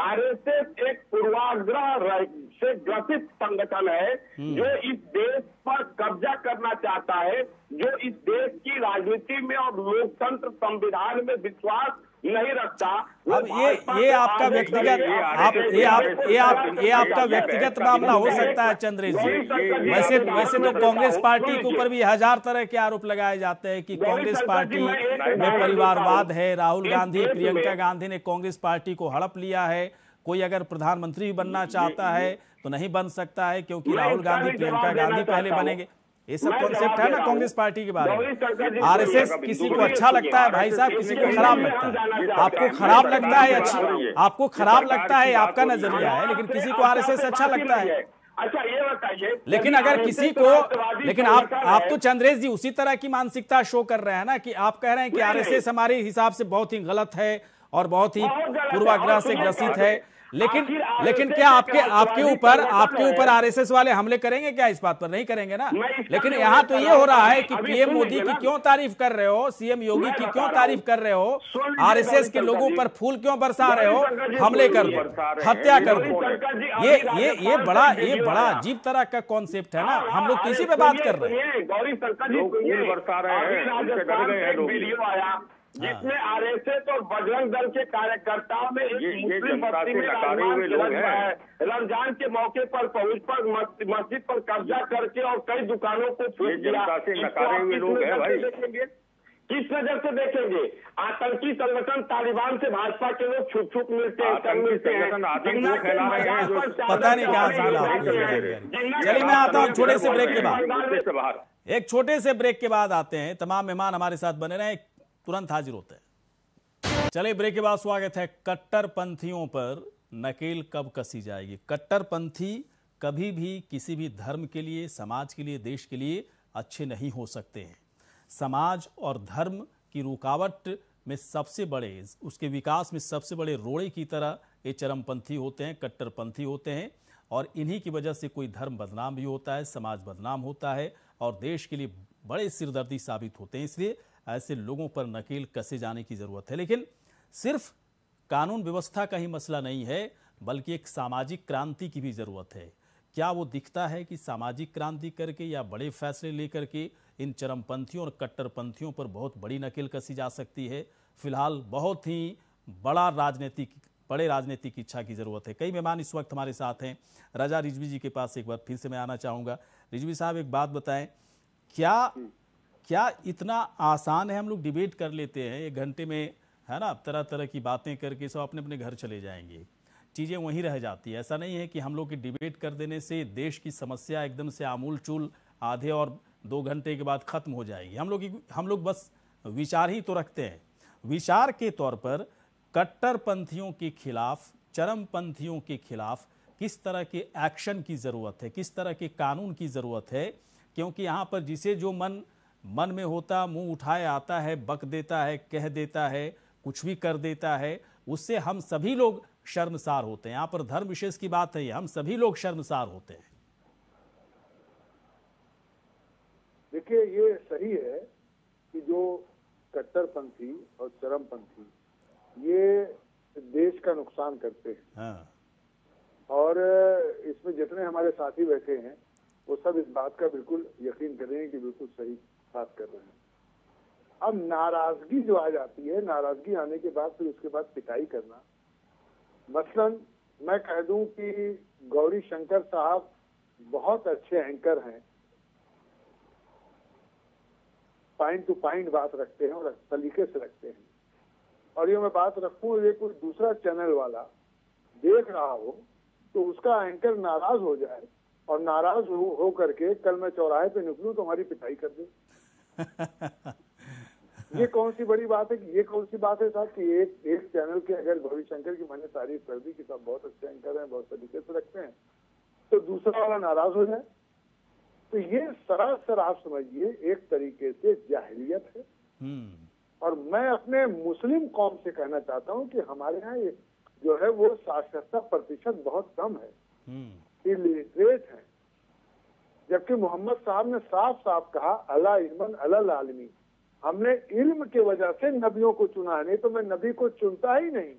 आरएसएस एक पूर्वाग्रह से ग्रसित संगठन है जो इस देश पर कब्जा करना चाहता है, जो इस देश की राजनीति में और लोकतंत्र संविधान में विश्वास नहीं रखता। अब ये ये आपका व्यक्तिगत आप ये आप ये आप ये आपका व्यक्तिगत मामला हो सकता है चंद्रेश जी। वैसे वैसे तो कांग्रेस पार्टी के ऊपर भी हजार तरह के आरोप लगाए जाते हैं कि कांग्रेस पार्टी में परिवारवाद है। राहुल गांधी, प्रियंका गांधी ने कांग्रेस पार्टी को हड़प लिया है। कोई अगर प्रधानमंत्री बनना चाहता है तो नहीं बन सकता है क्योंकि राहुल गांधी, प्रियंका गांधी पहले बनेंगे। ये सब कॉन्सेप्ट है ना कांग्रेस पार्टी के बारे में। आरएसएस किसी को अच्छा लगता है भाई साहब, किसी को खराब लगता है। आपको खराब लगता है अच्छी आपको खराब लगता है आपका नजरिया है, लेकिन किसी को आरएसएस अच्छा लगता है। अच्छा ये बताइए, लेकिन अगर किसी को लेकिन आप आप तो चंद्रेश जी उसी तरह की मानसिकता शो कर रहे हैं ना कि आप कह रहे हैं कि आरएसएस हमारे हिसाब से बहुत ही गलत है और बहुत ही पूर्वाग्रह से ग्रसित है। लेकिन लेकिन क्या आपके आपके ऊपर आपके ऊपर आरएसएस वाले हमले करेंगे क्या? इस बात पर नहीं करेंगे ना। लेकिन यहाँ तो ये हो रहा है कि पीएम मोदी की क्यों तारीफ कर रहे हो, सीएम योगी की क्यों तारीफ कर रहे हो, आरएसएस के लोगों पर फूल क्यों बरसा रहे हो, हमले कर दो, हत्या कर दो। ये ये ये बड़ा ये बड़ा अजीब तरह का कॉन्सेप्ट है ना। हम लोग किसी पे बात कर रहे हैं। गौरी शंकर जी बरसा रहे हैं, वीडियो आया जिसमें आरएसएस और बजरंग दल के कार्यकर्ताओं ने एक मुस्लिम बस्ती में रमजान के मौके पर पहुंच पर मस्जिद पर कब्जा करके और कई दुकानों को फूंक दिया। नकारे हुए लोग हैं भाई, किस नजर से देखेंगे? आतंकी संगठन तालिबान से भाजपा के लोग छुप छुप मिलते हैं, पता नहीं कहां से मिला। चलिए मैं आता हूं छोटे से ब्रेक के बाद। एक छोटे से ब्रेक के बाद आते हैं। तमाम मेहमान हमारे साथ बने रहे, तुरंत हाजिर होते हैं। चलिए ब्रेक के बाद स्वागत है। कट्टरपंथियों पर नकेल कब कसी जाएगी? कट्टरपंथी कभी भी किसी भी धर्म के लिए, समाज के लिए, देश के लिए अच्छे नहीं हो सकते हैं। समाज और धर्म की रुकावट में सबसे बड़े, उसके विकास में सबसे बड़े रोड़े की तरह ये चरमपंथी होते हैं, कट्टरपंथी होते हैं। और इन्हीं की वजह से कोई धर्म बदनाम भी होता है, समाज बदनाम होता है और देश के लिए बड़े सिरदर्दी साबित होते हैं। इसलिए ऐसे लोगों पर नकेल कसे जाने की जरूरत है। लेकिन सिर्फ कानून व्यवस्था का ही मसला नहीं है, बल्कि एक सामाजिक क्रांति की भी जरूरत है। क्या वो दिखता है कि सामाजिक क्रांति करके या बड़े फैसले लेकर के इन चरमपंथियों और कट्टरपंथियों पर बहुत बड़ी नकेल कसी जा सकती है? फिलहाल बहुत ही बड़ा राजनीतिक बड़े राजनीतिक इच्छा की जरूरत है। कई मेहमान इस वक्त हमारे साथ हैं। रजा रिजवी जी के पास एक बार फिर से मैं आना चाहूँगा। रिजवी साहब एक बात बताएं, क्या क्या इतना आसान है? हम लोग डिबेट कर लेते हैं एक घंटे में, है ना, तरह तरह की बातें करके सब अपने अपने घर चले जाएंगे, चीज़ें वहीं रह जाती है। ऐसा नहीं है कि हम लोग की डिबेट कर देने से देश की समस्या एकदम से आमूल चूल आधे और दो घंटे के बाद खत्म हो जाएगी। हम लोग हम लोग बस विचार ही तो रखते हैं। विचार के तौर पर कट्टरपंथियों के खिलाफ, चरमपंथियों के खिलाफ किस तरह के एक्शन की ज़रूरत है, किस तरह के कानून की ज़रूरत है? क्योंकि यहाँ पर जिसे जो मन मन में होता मुंह उठाए आता है, बक देता है, कह देता है, कुछ भी कर देता है, उससे हम सभी लोग शर्मसार होते हैं। यहाँ पर धर्म विशेष की बात है, हम सभी लोग शर्मसार होते हैं। देखिए ये सही है कि जो कट्टरपंथी और चरमपंथी ये देश का नुकसान करते हैं। हाँ। और इसमें जितने हमारे साथी बैठे हैं वो सब इस बात का बिल्कुल यकीन कर रहे हैं कि बिल्कुल सही बात कर रहे हैं। अब नाराजगी जो आ जाती है, नाराजगी आने के बाद फिर उसके बाद पिटाई करना, मसलन मैं कह दूं कि गौरी शंकर साहब बहुत अच्छे एंकर हैं, पॉइंट टू पॉइंट बात रखते हैं और सलीके से रखते हैं। और ये मैं बात रखूं, ये कोई दूसरा चैनल वाला देख रहा हो तो उसका एंकर नाराज हो जाए और नाराज हो, हो करके कल मैं चौराहे पे निकलूं तो हमारी पिटाई कर दे। ये कौन सी बड़ी बात है कि ये कौन सी बात है साहब कि एक एक चैनल के अगर गौरी शंकर की मैंने तारीफ कर दी कि साहब बहुत अच्छे एंकर हैं, बहुत तरीके से रखते हैं, तो दूसरा वाला नाराज हो जाए, तो ये सरासर आप समझिए एक तरीके से जाहिलियत है। और मैं अपने मुस्लिम कौम से कहना चाहता हूँ कि हमारे यहाँ ये जो है वो साक्षरता प्रतिशत बहुत कम है, इलिटरेट है, जबकि मोहम्मद साहब ने साफ साफ कहा अला इल्मन अलल आलमी, हमने इल्म के वजह से नबियों को चुना है, नहीं तो मैं नबी को चुनता ही नहीं।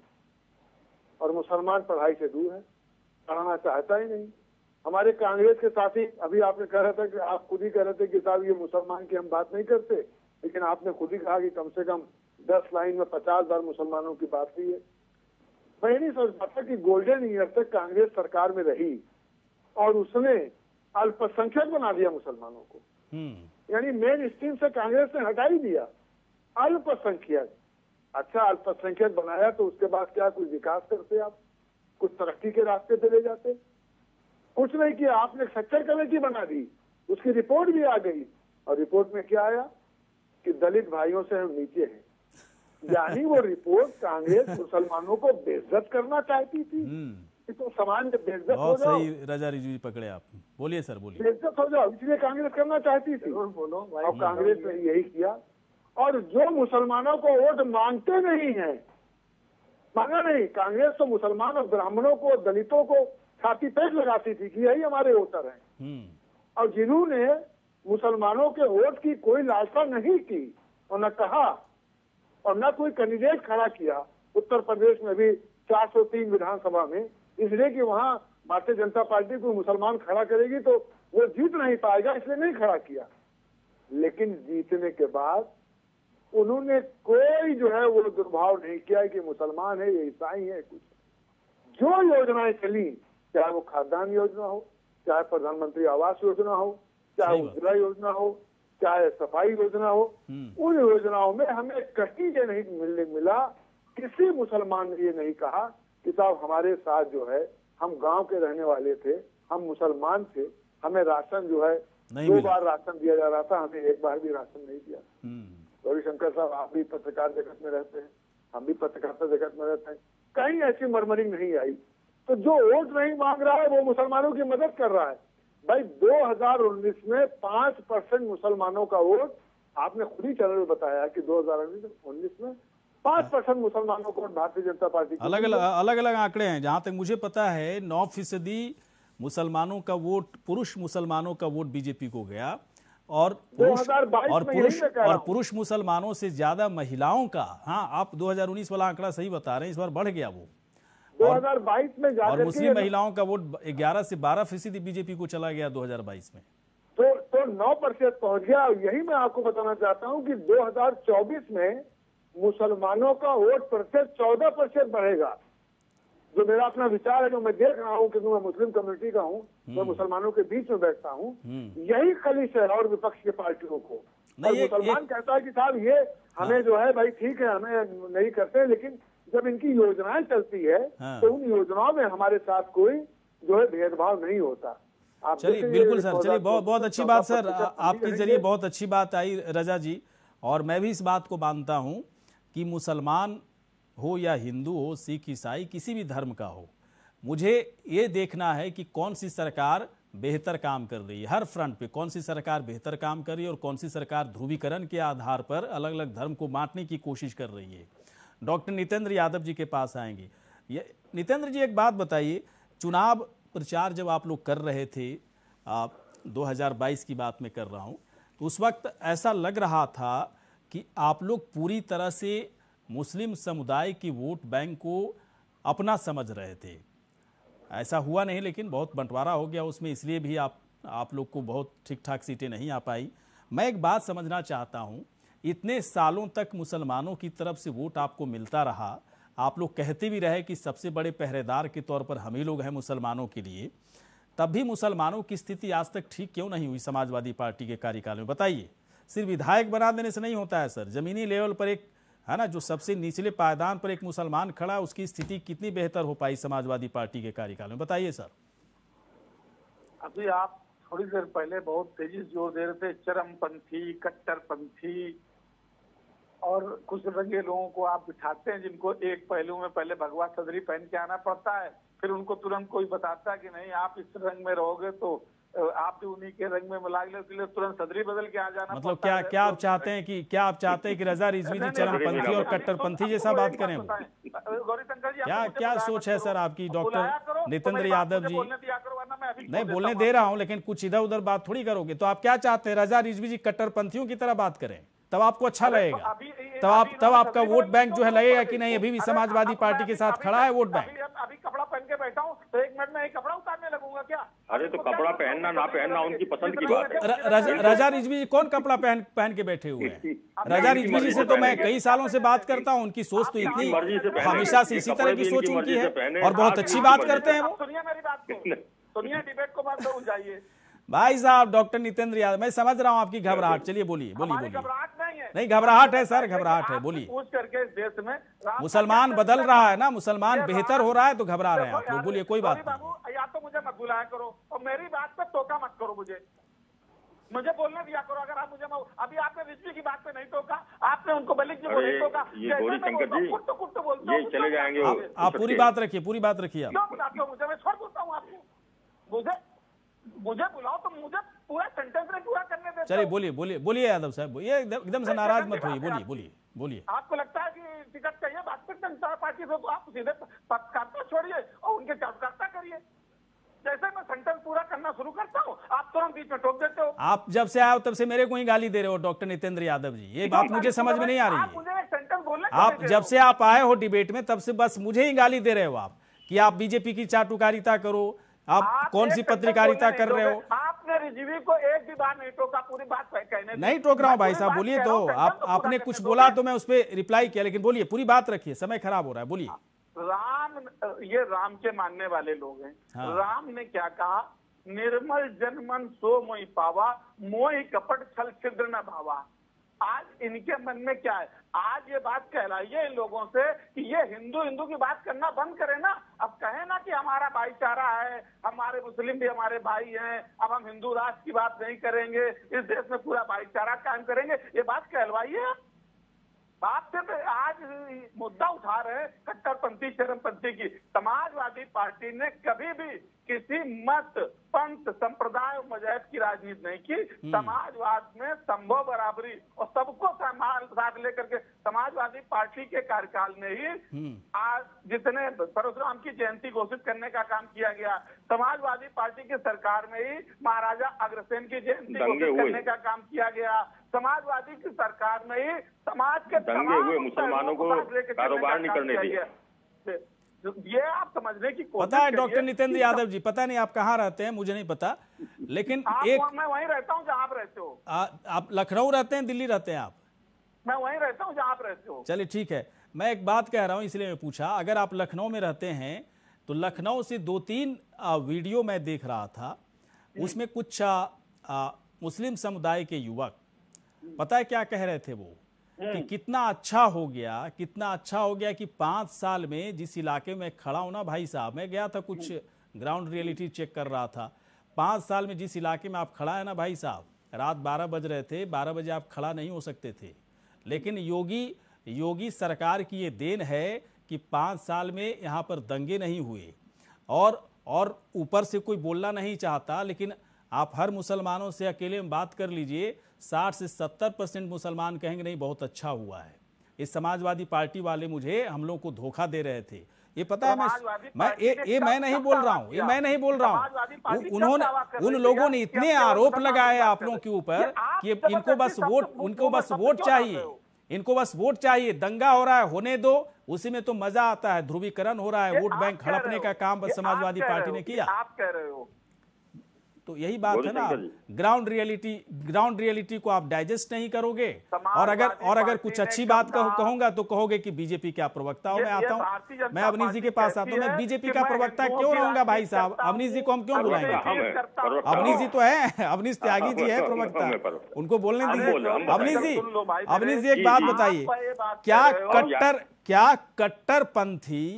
और मुसलमान पढ़ाई से दूर है, पढ़ाना चाहता ही नहीं। हमारे कांग्रेस के साथी, अभी आपने कह रहा था कि आप खुद ही कह रहे थे कि साहब ये मुसलमान की हम बात नहीं करते, लेकिन आपने खुद ही कहा कि कम से कम दस लाइन में पचास बार मुसलमानों की बात हुई है। मैं नहीं सोच पाता कि गोल्डन ईयर तक कांग्रेस सरकार में रही और उसने अल्पसंख्यक बना दिया मुसलमानों को, यानी मेन स्ट्रीम से कांग्रेस ने हटा ही दिया अल्पसंख्यक। अच्छा, अल्पसंख्यक बनाया तो उसके बाद क्या कुछ विकास करते आप, कुछ तरक्की के रास्ते पे ले जाते? कुछ नहीं किया। आपने सेक्टर कमेटी बना दी, उसकी रिपोर्ट भी आ गई और रिपोर्ट में क्या आया कि दलित भाइयों से हम नीचे हैं। यानी वो रिपोर्ट कांग्रेस मुसलमानों को बेइज्जत करना चाहती थी। तो समाज में बेइज्जत हो जाओ। सही रजा रिजवी पकड़े आप। बोलिए सर, बोलिए। बेइज्जत हो जाओ, इसलिए कांग्रेस करना चाहती थी। बोलो, और कांग्रेस ने यही किया। और जो मुसलमानों को वोट मांगते नहीं है, मांगा नहीं, कांग्रेस तो मुसलमान और ब्राह्मणों को, दलितों को छाती पेट लगाती थी कि यही हमारे वोटर हैं। और जिन्होंने मुसलमानों के वोट की कोई लालसा नहीं की और न कहा और न कोई कैंडिडेट खड़ा किया। उत्तर प्रदेश में भी चार सौ तीन विधानसभा में, इसलिए कि वहाँ भारतीय जनता पार्टी को मुसलमान खड़ा करेगी तो वो जीत नहीं पाएगा, इसलिए नहीं खड़ा किया। लेकिन जीतने के बाद उन्होंने कोई जो है वो दुर्भाव नहीं किया कि मुसलमान है, ये ईसाई है। कुछ जो योजनाएं चली, चाहे वो खाद्यान्न योजना हो, चाहे प्रधानमंत्री आवास योजना हो, चाहे उज्ज्वला योजना हो, चाहे सफाई योजना हो, उन योजनाओं में हमें कहीं ये नहीं मिलने मिला, किसी मुसलमान ने ये नहीं कहा कि साहब हमारे साथ जो है, हम गांव के रहने वाले थे, हम मुसलमान थे, हमें राशन जो है दो बार राशन दिया जा रहा था, हमें एक बार भी राशन नहीं दिया। गौरी शंकर साहब, आप भी पत्रकार जगत में रहते हैं, हम भी पत्रकारिता जगत में रहते हैं, कहीं ऐसी मरमरिंग नहीं आई। तो जो वोट नहीं मांग रहा है वो मुसलमानों की मदद कर रहा है। भाई दो हज़ार उन्नीस में पांच परसेंट मुसलमानों का वोट, आपने खुद ही चैनल में बताया कि दो हज़ार उन्नीस में पांच परसेंट मुसलमानों को भारतीय जनता पार्टी, अलग अलग अलग अलग आंकड़े हैं। जहां तक मुझे पता है नौ फीसदी मुसलमानों का वोट, पुरुष मुसलमानों का वोट बीजेपी को गया और पुरुष और पुरुष और पुरुष मुसलमानों से ज्यादा महिलाओं का। हाँ, आप दो हज़ार उन्नीस वाला आंकड़ा सही बता रहे हैं, इस बार बढ़ गया वो। दो हज़ार बाईस में और मुस्लिम महिलाओं का वोट ग्यारह से बारह फीसदी बीजेपी को चला गया दो हज़ार बाईस में, तो तो नौ प्रतिशत पहुंच गया। यही मैं आपको बताना चाहता हूं कि दो हज़ार चौबीस में मुसलमानों का वोट प्रतिशत चौदह प्रतिशत बढ़ेगा। जो मेरा अपना विचार है, जो मैं देख रहा हूँ, क्योंकि मैं मुस्लिम कम्युनिटी का हूँ, मैं मुसलमानों के बीच में बैठता हूँ, यही खलीश है और विपक्ष के पार्टियों को। और मुसलमान कहता है कि साहब ये हमें जो है, भाई ठीक है हमें नहीं करते, लेकिन जब इनकी योजनाएं चलती है हाँ। तो उन योजनाओं में हमारे साथ कोई जो है भेदभाव नहीं होता। चलिए बिल्कुल सर, चलिए बहुत बहुत अच्छी बात सर, आपके जरिए बहुत अच्छी बात आई रजा जी। और मैं भी इस बात को मानता हूं कि मुसलमान हो या हिंदू हो, सिख ईसाई किसी भी धर्म का हो, मुझे ये देखना है कि कौन सी सरकार बेहतर काम कर रही है, हर फ्रंट पे कौन सी सरकार बेहतर काम कर रही है और कौन सी सरकार ध्रुवीकरण के आधार पर अलग अलग धर्म को बांटने की कोशिश कर रही है। डॉक्टर नितेंद्र यादव जी के पास आएंगे। ये नितेंद्र जी, एक बात बताइए, चुनाव प्रचार जब आप लोग कर रहे थे, आप दो हज़ार बाईस की बात में कर रहा हूं, तो उस वक्त ऐसा लग रहा था कि आप लोग पूरी तरह से मुस्लिम समुदाय की वोट बैंक को अपना समझ रहे थे। ऐसा हुआ नहीं, लेकिन बहुत बंटवारा हो गया उसमें, इसलिए भी आप आप लोग को बहुत ठीक ठाक सीटें नहीं आ पाई। मैं एक बात समझना चाहता हूं, इतने सालों तक मुसलमानों की तरफ से वोट आपको मिलता रहा, आप लोग कहते भी रहे कि सबसे बड़े पहरेदार के तौर पर हम ही लोग हैं मुसलमानों के लिए, तब भी मुसलमानों की स्थिति आज तक ठीक क्यों नहीं हुई समाजवादी पार्टी के कार्यकाल में? बताइए। सिर्फ विधायक बना देने से नहीं होता है सर, जमीनी लेवल पर एक है ना, जो सबसे निचले पायदान पर एक मुसलमान खड़ा, उसकी स्थिति कितनी बेहतर हो पाई समाजवादी पार्टी के कार्यकाल में? बताइए सर। अभी आप थोड़ी देर पहले बहुत तेजी से जोर दे रहे थे चरमपंथी, कट्टरपंथी, और कुछ रंगे लोगों को आप बिठाते हैं जिनको एक पहलू में पहले भगवा सदरी पहन के आना पड़ता है, फिर उनको तुरंत कोई बताता है कि नहीं आप इस रंग में रहोगे तो आप भी उन्हीं के रंग में मिला ले, इसलिए तुरंत सदरी बदल के आ जाना। मतलब क्या क्या आप चाहते हैं कि क्या आप चाहते हैं कि रजा रिजवी जी चरमपंथी और कट्टरपंथी जैसा बात करें? गौरीशंकर जी, क्या क्या सोच है सर आपकी डॉक्टर नितेंद्र यादव जी? नहीं, बोलने दे रहा हूं, लेकिन कुछ इधर उधर बात थोड़ी करोगे। तो आप क्या चाहते हैं, रजा रिजवी जी कट्टरपंथियों की तरह बात करें, तब आपको अच्छा लगेगा, तब आप तब आपका वोट बैंक जो है लगेगा कि नहीं अभी भी समाजवादी पार्टी के साथ खड़ा है वोट बैंक? अभी कपड़ा पहन के बैठा हूँ तो एक मिनट में एक कपड़ा उतारने लगूंगा क्या? अरे तो कपड़ा पहनना ना पहनना उनकी पसंद की बात है। रज, रजा रिजवी जी कौन कपड़ा पहन पहन के बैठे हुए हैं? रजा रिजवी जी से तो मैं कई सालों से बात करता हूँ, उनकी सोच तो इतनी हमेशा से इसी तरह की सोच उनकी है और बहुत अच्छी बात करते हैं वो। सुनिए मेरी बात को, सुनिए, डिबेट को मत उलझाइए भाई साहब। डॉक्टर नितेंद्र यादव, मैं समझ रहा हूँ आपकी घबराहट, चलिए बोलिए बोलिए बोलिए। घबराहट नहीं है, नहीं घबराहट है सर, घबराहट है, बोलिए। पूछ करके इस देश में मुसलमान बदल रहा है ना, मुसलमान बेहतर हो रहा है तो घबरा रहे हैं आप लोग, बोलिए कोई बात नहीं। या तो मुझे मत बुलाया करो और मेरी बात पे टोका मत करो, मुझे मुझे बोलने दिया करो। अगर आप मुझे अभी आपने रिजवी की बात पे नहीं टोका, आपने उनको बलिक जी को नहीं टोका, ये गौरी शंकर जी कुछ तो कुछ तो बोलते ये चले जाएंगे। आप पूरी बात रखिए, पूरी बात रखिए आप। क्यों बुलाते हो मुझे? मैं छोड़ देता हूँ आपको। मुझे मुझे बुलाओ तो मुझे पूरा सेंटेंस में पूरा करने देते। चलिए बोलिए बोलिए बोलिए यादव साहब, ये एकदम से नाराज मत होइए, बोलिए बोलिए बोलिए। आपको लगता है कि टिकट चाहिए भारतीय जनता पार्टी से तो आप सीधे पत्रकारिता छोड़िए और उनके कार्यकर्ता करिए। जैसे मैं सेंटेंस पूरा करना शुरू करता हूँ आप तुरंत बीच में टोक देते हो। आप जब से आए हो तब से मेरे को ही गाली दे रहे हो डॉक्टर नितेंद्र यादव जी, ये बात मुझे समझ में नहीं आ रही है। मुझे एक सेंटेंस बोलने आप जब से आप आए हो डिबेट में तब से बस मुझे ही गाली दे रहे हो आप कि आप बीजेपी की चाटुकारिता करो, आप कौन सी पत्रकारिता कर रहे हो? आपने रिजवी को एक भी बार नहीं टोका, पूरी बात कहने नहीं टोक रहा हूँ भाई साहब, बोलिए। तो आप आपने कुछ बोला तो मैं उस पर रिप्लाई किया, लेकिन बोलिए, पूरी बात रखिए, समय खराब हो रहा है, बोलिए। राम, ये राम के मानने वाले लोग हैं। हाँ। राम ने क्या कहा? निर्मल जन मन सो मोहि पावा, मोहि कपट छल छिद्र न भावा। आज इनके मन में क्या है? आज ये बात कहलाइए इन लोगों से कि ये हिंदू हिंदू की बात करना बंद करें ना। अब कहें ना कि हमारा भाईचारा है, हमारे मुस्लिम भी हमारे भाई हैं, अब हम हिंदू राष्ट्र की बात नहीं करेंगे, इस देश में पूरा भाईचारा कायम करेंगे, ये बात कहलवाइए। बात सिर्फ आज मुद्दा उठा रहे हैं कट्टरपंथी चरमपंथी की। समाजवादी पार्टी ने कभी भी किसी मत, पंथ, संप्रदाय और मजहब की राजनीति नहीं की। समाजवाद में संभव बराबरी और सबको साथ लेकर के समाजवादी पार्टी के कार्यकाल में ही आज जितने परशुराम की जयंती घोषित करने का काम किया गया, समाजवादी पार्टी की सरकार में ही महाराजा अग्रसेन की जयंती घोषित करने का काम किया गया, समाजवादी की सरकार में ही समाज के दंगे हुए, मुसलमानों को कारोबार नहीं करने दिया। ये आप समझने की कोशिश पता है डॉक्टर नितेंद्र यादव जी, पता नहीं आप कहाँ रहते हैं, मुझे नहीं पता, लेकिन एक मैं वहीं रहता हूँ जहाँ आप रहते हो। आ, आप लखनऊ रहते हैं, दिल्ली रहते हैं आप? मैं वहीं रहता हूँ जहाँ आप रहते हो। चलिए ठीक है, मैं एक बात कह रहा हूँ इसलिए मैं पूछा। अगर आप लखनऊ में रहते हैं तो लखनऊ से दो तीन वीडियो मैं देख रहा था, उसमें कुछ आ, आ, मुस्लिम समुदाय के युवक, पता है क्या कह रहे थे वो, कि कितना अच्छा हो गया, कितना अच्छा हो गया कि पाँच साल में जिस इलाके में खड़ा हूं ना भाई साहब, मैं गया था कुछ ग्राउंड रियलिटी चेक कर रहा था, पाँच साल में जिस इलाके में आप खड़ा है ना भाई साहब, रात बारह बज रहे थे, बारह बजे आप खड़ा नहीं हो सकते थे, लेकिन योगी योगी सरकार की ये देन है कि पाँच साल में यहाँ पर दंगे नहीं हुए, और और ऊपर से कोई बोलना नहीं चाहता, लेकिन आप हर मुसलमानों से अकेले में बात कर लीजिए, साठ से सत्तर परसेंट मुसलमान कहेंगे नहीं बहुत अच्छा हुआ है। इस समाजवादी पार्टी वाले मुझे हम लोग को धोखा दे रहे थे, ये पता है। मैं मैं ये, ये मैं नहीं बोल रहा हूँ, ये मैं नहीं बोल रहा हूँ, उन्होंने उन लोगों ने इतने आरोप लगाए आप लोगों के ऊपर कि इनको बस वोट उनको बस वोट चाहिए, इनको बस वोट चाहिए। दंगा हो रहा है, होने दो, उसी में तो मजा आता है। ध्रुवीकरण हो रहा है, वोट बैंक हड़पने का काम बस समाजवादी पार्टी ने किया। आप कह रहे हो तो यही बात है ना, ग्राउंड रियलिटी ग्राउंड रियलिटी को आप डाइजेस्ट नहीं करोगे। और अगर और अगर कुछ अच्छी बात कहूँ कहूंगा तो कहोगे कि बीजेपी क्या प्रवक्ता हो। मैं आता हूँ, मैं अवनीश जी के पास आता हूँ। मैं बीजेपी का प्रवक्ता क्यों रहूंगा भाई साहब? अवनीश जी को हम क्यों बुलाएंगे? अवनीश जी तो है, अवनीश त्यागी जी है प्रवक्ता, उनको बोलने दीजिए। अवनीश जी अवनीश जी एक बात बताइए, क्या कट्टर क्या कट्टरपंथी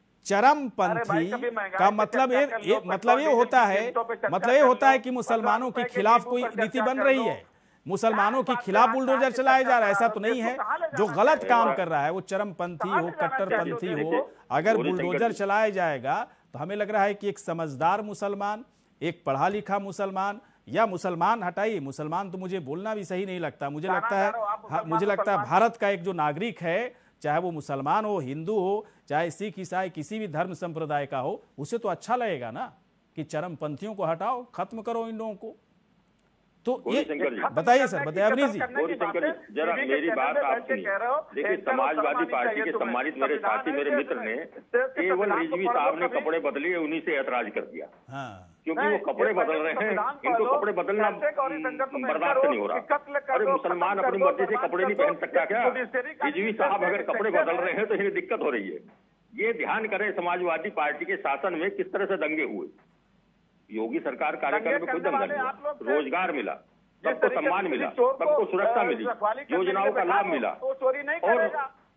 चरमपंथी का मतलब ये, ये मतलब ये होता है मतलब ये होता है कि मुसलमानों के खिलाफ कोई नीति बन रही है, मुसलमानों के खिलाफ बुलडोजर चलाया जा रहा है? ऐसा तो नहीं है। जो गलत काम कर रहा है वो चरमपंथी हो, कट्टरपंथी हो, अगर बुलडोजर चलाया जाएगा तो हमें लग रहा है कि एक समझदार मुसलमान, एक पढ़ा लिखा मुसलमान, या मुसलमान हटाइए, मुसलमान तो मुझे बोलना भी सही नहीं लगता। मुझे लगता है मुझे लगता है भारत का एक जो नागरिक है, चाहे वो मुसलमान हो, हिंदू हो, चाहे सिख ईसाई किसी भी धर्म संप्रदाय का हो, उसे तो अच्छा लगेगा ना कि चरमपंथियों को हटाओ, खत्म करो इन लोगों को। तो ये बताइए सर, बताइए अवनीश जी। गौरीशंकर जी, जरा मेरी बात आप सुनिए। देखिए, समाजवादी पार्टी के सम्मानित मेरे साथी, मेरे मित्र ने केवल रिजवी साहब ने कपड़े बदले, उन्हीं से ऐतराज कर दिया। हाँ। क्योंकि वो कपड़े बदल रहे हैं, इनको कपड़े बदलना बर्दाश्त नहीं हो रहा। अरे मुसलमान अपनी मर्जी से कपड़े नहीं पहन सकता क्या? रिजवी साहब अगर कपड़े बदल रहे हैं तो इन्हें दिक्कत हो रही है। ये ध्यान करें, समाजवादी पार्टी के शासन में किस तरह से दंगे हुए। योगी सरकार कार्यकाल में कोई दंगा नहीं हुआ, रोजगार मिला, सबको सम्मान मिला, सबको सुरक्षा मिली, योजनाओं का लाभ मिला। और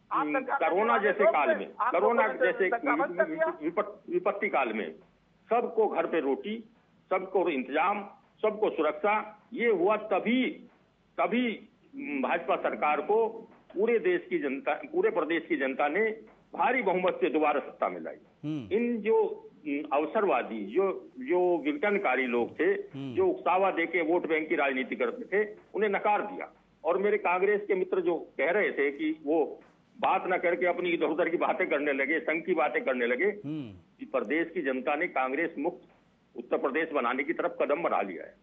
कोरोना जैसे काल में, कोरोना जैसे विपत्ति काल में सबको घर पे रोटी, सबको इंतजाम, सबको सुरक्षा, ये हुआ तभी तभी भाजपा सरकार को पूरे देश की जनता, पूरे प्रदेश की जनता ने भारी बहुमत से दोबारा सत्ता में लाई। इन जो अवसरवादी, जो जो विघटनकारी लोग थे, जो उकसावा देके वोट बैंक की राजनीति करते थे, उन्हें नकार दिया। और मेरे कांग्रेस के मित्र जो कह रहे थे कि वो बात न करके अपनी इधर उधर की बातें करने लगे, संघ की बातें करने लगे, कि प्रदेश की जनता ने कांग्रेस मुक्त उत्तर प्रदेश बनाने की तरफ कदम बढ़ा लिया है।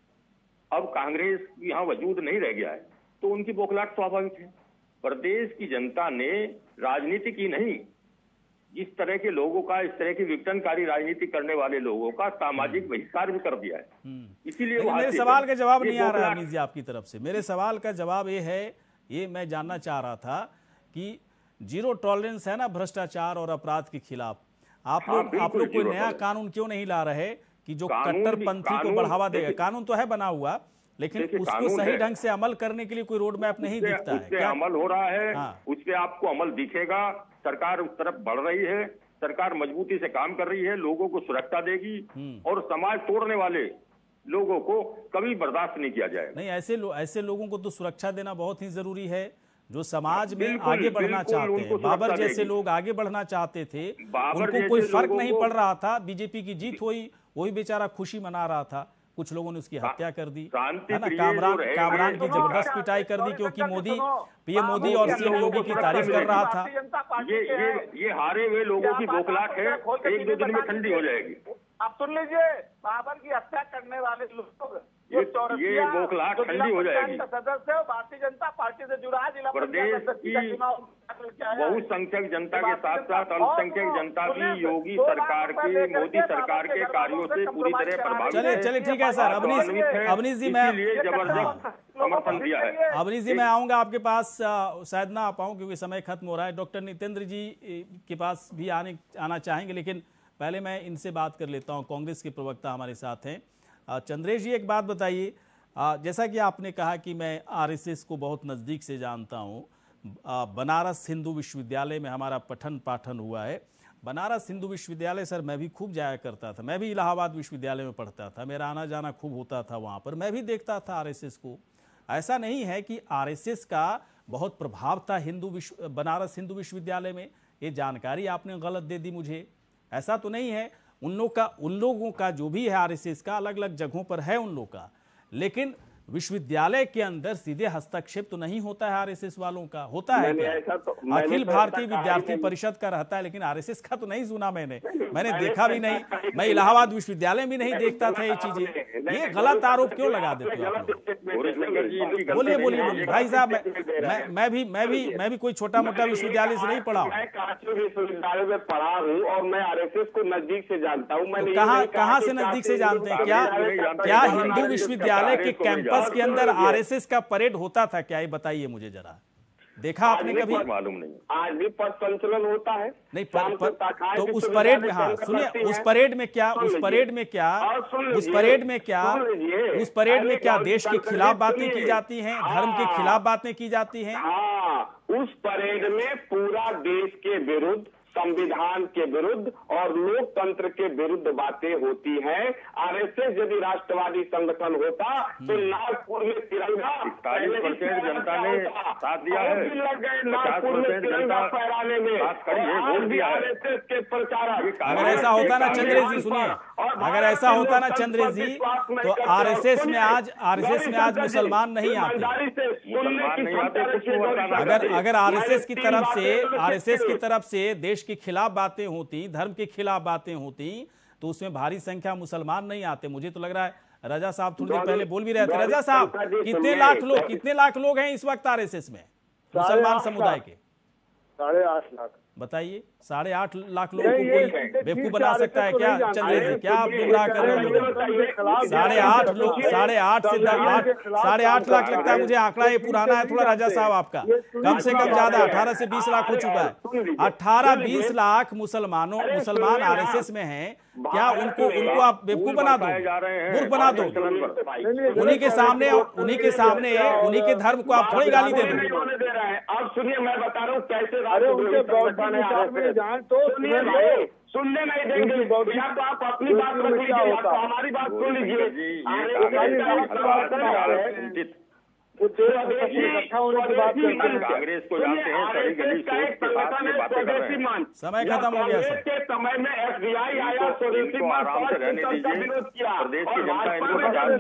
अब कांग्रेस यहाँ वजूद नहीं रह गया है तो उनकी बौखलाहट स्वाभाविक है। प्रदेश की जनता ने राजनीति की नहीं, जिस तरह के लोगों का, इस तरह की विघटनकारी राजनीति करने वाले लोगों का सामाजिक बहिष्कार भी कर दिया है। इसीलिए मेरे सवाल का जवाब नहीं आ रहा है अमीश जी आपकी तरफ से। मेरे सवाल का जवाब ये है, ये मैं जानना चाह रहा था कि जीरो टॉलरेंस है ना भ्रष्टाचार और अपराध के खिलाफ। आप लोग आप लोग कोई नया कानून क्यों नहीं ला रहे कि जो कट्टरपंथी को बढ़ावा देगा? कानून तो है बना हुआ, लेकिन उसको सही ढंग से अमल करने के लिए कोई रोड मैप नहीं दिखता है। क्या अमल हो रहा है? हाँ। उस पे आपको अमल दिखेगा। सरकार उस तरफ बढ़ रही है, सरकार मजबूती से काम कर रही है, लोगों को सुरक्षा देगी और समाज तोड़ने वाले लोगों को कभी बर्दाश्त नहीं किया जाएगा। नहीं, ऐसे लो, ऐसे लोगों को तो सुरक्षा देना बहुत ही जरूरी है जो समाज में आगे बढ़ना चाहते हैं। बाबर जैसे लोग आगे बढ़ना चाहते थे, उनको कोई फर्क नहीं पड़ रहा था। बीजेपी की जीत हुई, वही बेचारा खुशी मना रहा था। कुछ लोगों ने उसकी हत्या कर दी, है ना। कामरान कामरान की जबरदस्त पिटाई कर दी क्योंकि मोदी, पीएम मोदी और सीएम योगी की तारीफ कर रहा था। ये ये ये हारे हुए लोगों की बौखलाहट है, एक दो दिन में ठंडी हो जाएगी। आप सुन लीजिए, बाबर की हत्या करने वाले लोग, ये ये बौखलाहट ठंडी हो जाएगी। सदस्य भारतीय जनता पार्टी से जुड़ा जिला प्रदेश की बहुसंख्यक जनता के साथ साथ अल्पसंख्यक जनता भी योगी सरकार के, मोदी सरकार के कार्यों से पूरी तरह प्रभावित है। चलिए चलिए ठीक है सर। अवनीश अवनीश जी, मैं जबरदस्त समर्थन दिया है। अवनीश जी, मैं आऊंगा आपके पास, शायद ना आ पाऊं क्योंकि समय खत्म हो रहा है। डॉक्टर नितेंद्र जी के पास भी आने आना चाहेंगे, लेकिन पहले मैं इनसे बात कर लेता हूं। कांग्रेस के प्रवक्ता हमारे साथ हैं। चंद्रेश जी, एक बात बताइए, जैसा कि आपने कहा कि मैं आरएसएस को बहुत नज़दीक से जानता हूं, बनारस हिंदू विश्वविद्यालय में हमारा पठन पाठन हुआ है। बनारस हिंदू विश्वविद्यालय सर मैं भी खूब जाया करता था। मैं भी इलाहाबाद विश्वविद्यालय में पढ़ता था, मेरा आना जाना खूब होता था वहाँ पर। मैं भी देखता था आरएसएस को। ऐसा नहीं है कि आरएसएस का बहुत प्रभाव था हिंदू विश्व बनारस हिंदू विश्वविद्यालय में। ये जानकारी आपने गलत दे दी मुझे। ऐसा तो नहीं है। उन लोग का उन लोगों का जो भी है आरएसएस का अलग अलग जगहों पर है उन लोग का, लेकिन विश्वविद्यालय के अंदर सीधे हस्तक्षेप तो नहीं होता है आरएसएस वालों का, होता है क्या? ऐसा तो अखिल भारतीय विद्यार्थी परिषद का रहता है, लेकिन आरएसएस का तो नहीं सुना मैंने मैंने देखा भी नहीं। मैं इलाहाबाद विश्वविद्यालय में नहीं देखता था ये चीजें। ये गलत आरोप क्यों लगा देते हो आप लोग? बोलिए बोलिए बोलिए भाई साहब। मैं मैं भी मैं भी मैं भी कोई छोटा मोटा विश्वविद्यालय से नहीं पढ़ा हूँ। मैं काशी विश्वविद्यालय में पढ़ा हूँ और मैं आरएसएस को नजदीक से जानता हूँ। मैं कहाँ कहाँ से नजदीक से जानते हैं? क्या क्या हिंदू विश्वविद्यालय के कैंपस के अंदर आरएसएस का परेड होता था क्या? ये बताइए मुझे जरा, देखा आपने कभी? मालूम नहीं। आज भी पथ संचलन होता है नहीं पर, पर, तो उस परेड में, हाँ सुनिए, उस परेड में क्या उस परेड में क्या उस परेड में क्या उस परेड में क्या देश के खिलाफ बातें की जाती हैं, धर्म के खिलाफ बातें की जाती हैं? हाँ, उस परेड में पूरा देश के विरुद्ध, संविधान के विरुद्ध और लोकतंत्र के विरुद्ध बातें होती हैं। आरएसएस यदि राष्ट्रवादी संगठन होता तो नागपुर में तिरंगा चालीस परसेंट जनता ने साथ दिया है, लग गए नागपुर में तिरंगा फहराने में। आरएसएस के प्रचारक, अगर ऐसा होता ना चंद्रेश जी, सुनिए, अगर ऐसा होता ना चंद्रेश जी, तो आरएसएस में आज आरएसएस में आज मुसलमान नहीं आते। अगर अगर आरएसएस की तरफ से आरएसएस की तरफ से देश के खिलाफ बातें होती, धर्म के खिलाफ बातें होती, तो उसमें भारी संख्या मुसलमान नहीं आते। मुझे तो लग रहा है रजा साहब थोड़ी देर पहले बोल भी रहे थे। रजा साहब, कितने लाख लोग कितने लाख लोग हैं इस वक्त आरएसएस में मुसलमान समुदाय के? साढ़े आठ लाख। बताइए, साढ़े आठ लाख लोगों को कोई बेवकूफ बना सकता है क्या? चंद्रेश जी, क्या आप गुमराह कर रहे हैं? साढ़े आठ लोग, साढ़े आठ से आठ साढ़े आठ लाख लगता है मुझे आंकड़ा ये पुराना है थोड़ा राजा साहब आपका, कम से कम ज्यादा अठारह से बीस लाख हो चुका है। अठारह बीस लाख मुसलमानों मुसलमान आरएसएस में हैं, क्या उनको उनको आप बेवकूफ बना दो, मूर्ख बना दो? उन्हीं के सामने उन्हीं के सामने उन्हीं के धर्म को आप थोड़ी गाली दे दो। अब सुनिए, मैं बता रहा हूँ कैसे जान तो सुनिए, सुनने नहीं देंगे या तो आप अपनी बात रख लीजिए, हमारी बात सुन लीजिए। कांग्रेस को जानते हैं, सभी गली सोच के साथ ये बातें कर रहे हैं। समय खत्म हो गया सर। के समय में एफबीआई आया, स्वदेशी आराम से रहने दीजिए। प्रदेश की जनता इनको जान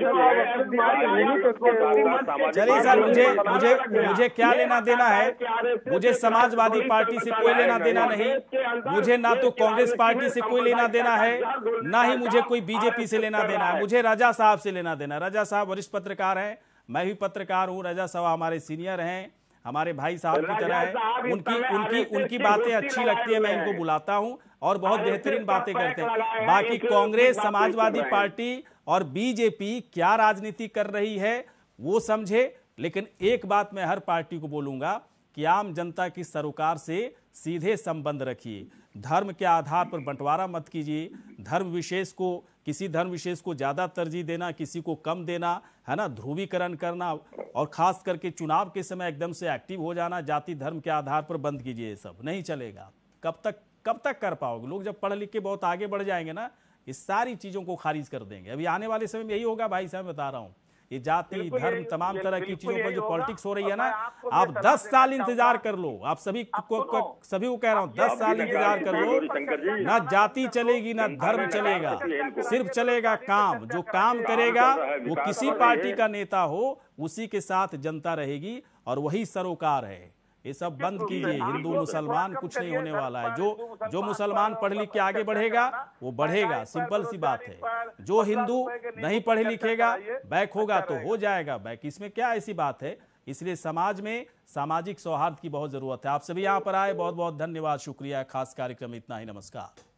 चुकी है। चलिए सर, मुझे मुझे मुझे क्या लेना देना है? मुझे समाजवादी पार्टी से कोई लेना देना नहीं, मुझे ना तो कांग्रेस पार्टी से कोई लेना देना है, ना ही मुझे कोई बीजेपी से लेना देना है। मुझे रजा साहब से लेना देना। रजा साहब वरिष्ठ पत्रकार हैं, मैं भी पत्रकार हूं। रजा साहब हमारे सीनियर हैं, हमारे भाई साहब की तरह है। उनकी उनकी उनकी बातें अच्छी लगती है, मैं इनको बुलाता हूं और बहुत बेहतरीन बातें करते हैं। बाकी कांग्रेस, समाजवादी पार्टी और बीजेपी क्या राजनीति कर रही है वो समझे, लेकिन एक बात मैं हर पार्टी को बोलूंगा कि आम जनता की सरोकार से सीधे संबंध रखिए। धर्म के आधार पर बंटवारा मत कीजिए। धर्म विशेष को किसी धर्म विशेष को ज्यादा तरजीह देना, किसी को कम देना, है ना, ध्रुवीकरण करना और खास करके चुनाव के समय एकदम से एक्टिव हो जाना जाति धर्म के आधार पर बंद कीजिए। ये सब नहीं चलेगा। कब तक कब तक कर पाओगे? लोग जब पढ़ लिख के बहुत आगे बढ़ जाएंगे ना, इस सारी चीजों को खारिज कर देंगे। अभी आने वाले समय में यही होगा भाई साहब, बता रहा हूँ। ये जाति धर्म तमाम तरह की चीजों पर जो पॉलिटिक्स हो रही है ना, आप दस साल इंतजार कर लो। आप सभी को, को सभी को कह रहा हूँ, दस साल इंतजार कर लो। ना जाति चलेगी ना धर्म चलेगा, सिर्फ चलेगा काम। जो काम करेगा वो किसी पार्टी का नेता हो, उसी के साथ जनता रहेगी और वही सरोकार है। ये सब बंद कीजिए। हिंदू मुसलमान कुछ नहीं होने वाला है। जो जो मुसलमान पढ़ लिख के आगे बढ़ेगा वो बढ़ेगा, सिंपल सी बात है। जो हिंदू नहीं पढ़े लिखेगा, बैक होगा तो हो जाएगा बैक। इसमें क्या ऐसी बात है? इसलिए समाज में सामाजिक सौहार्द की बहुत जरूरत है। आप सभी यहाँ पर आए, बहुत बहुत धन्यवाद, शुक्रिया। खास कार्यक्रम इतना ही, नमस्कार।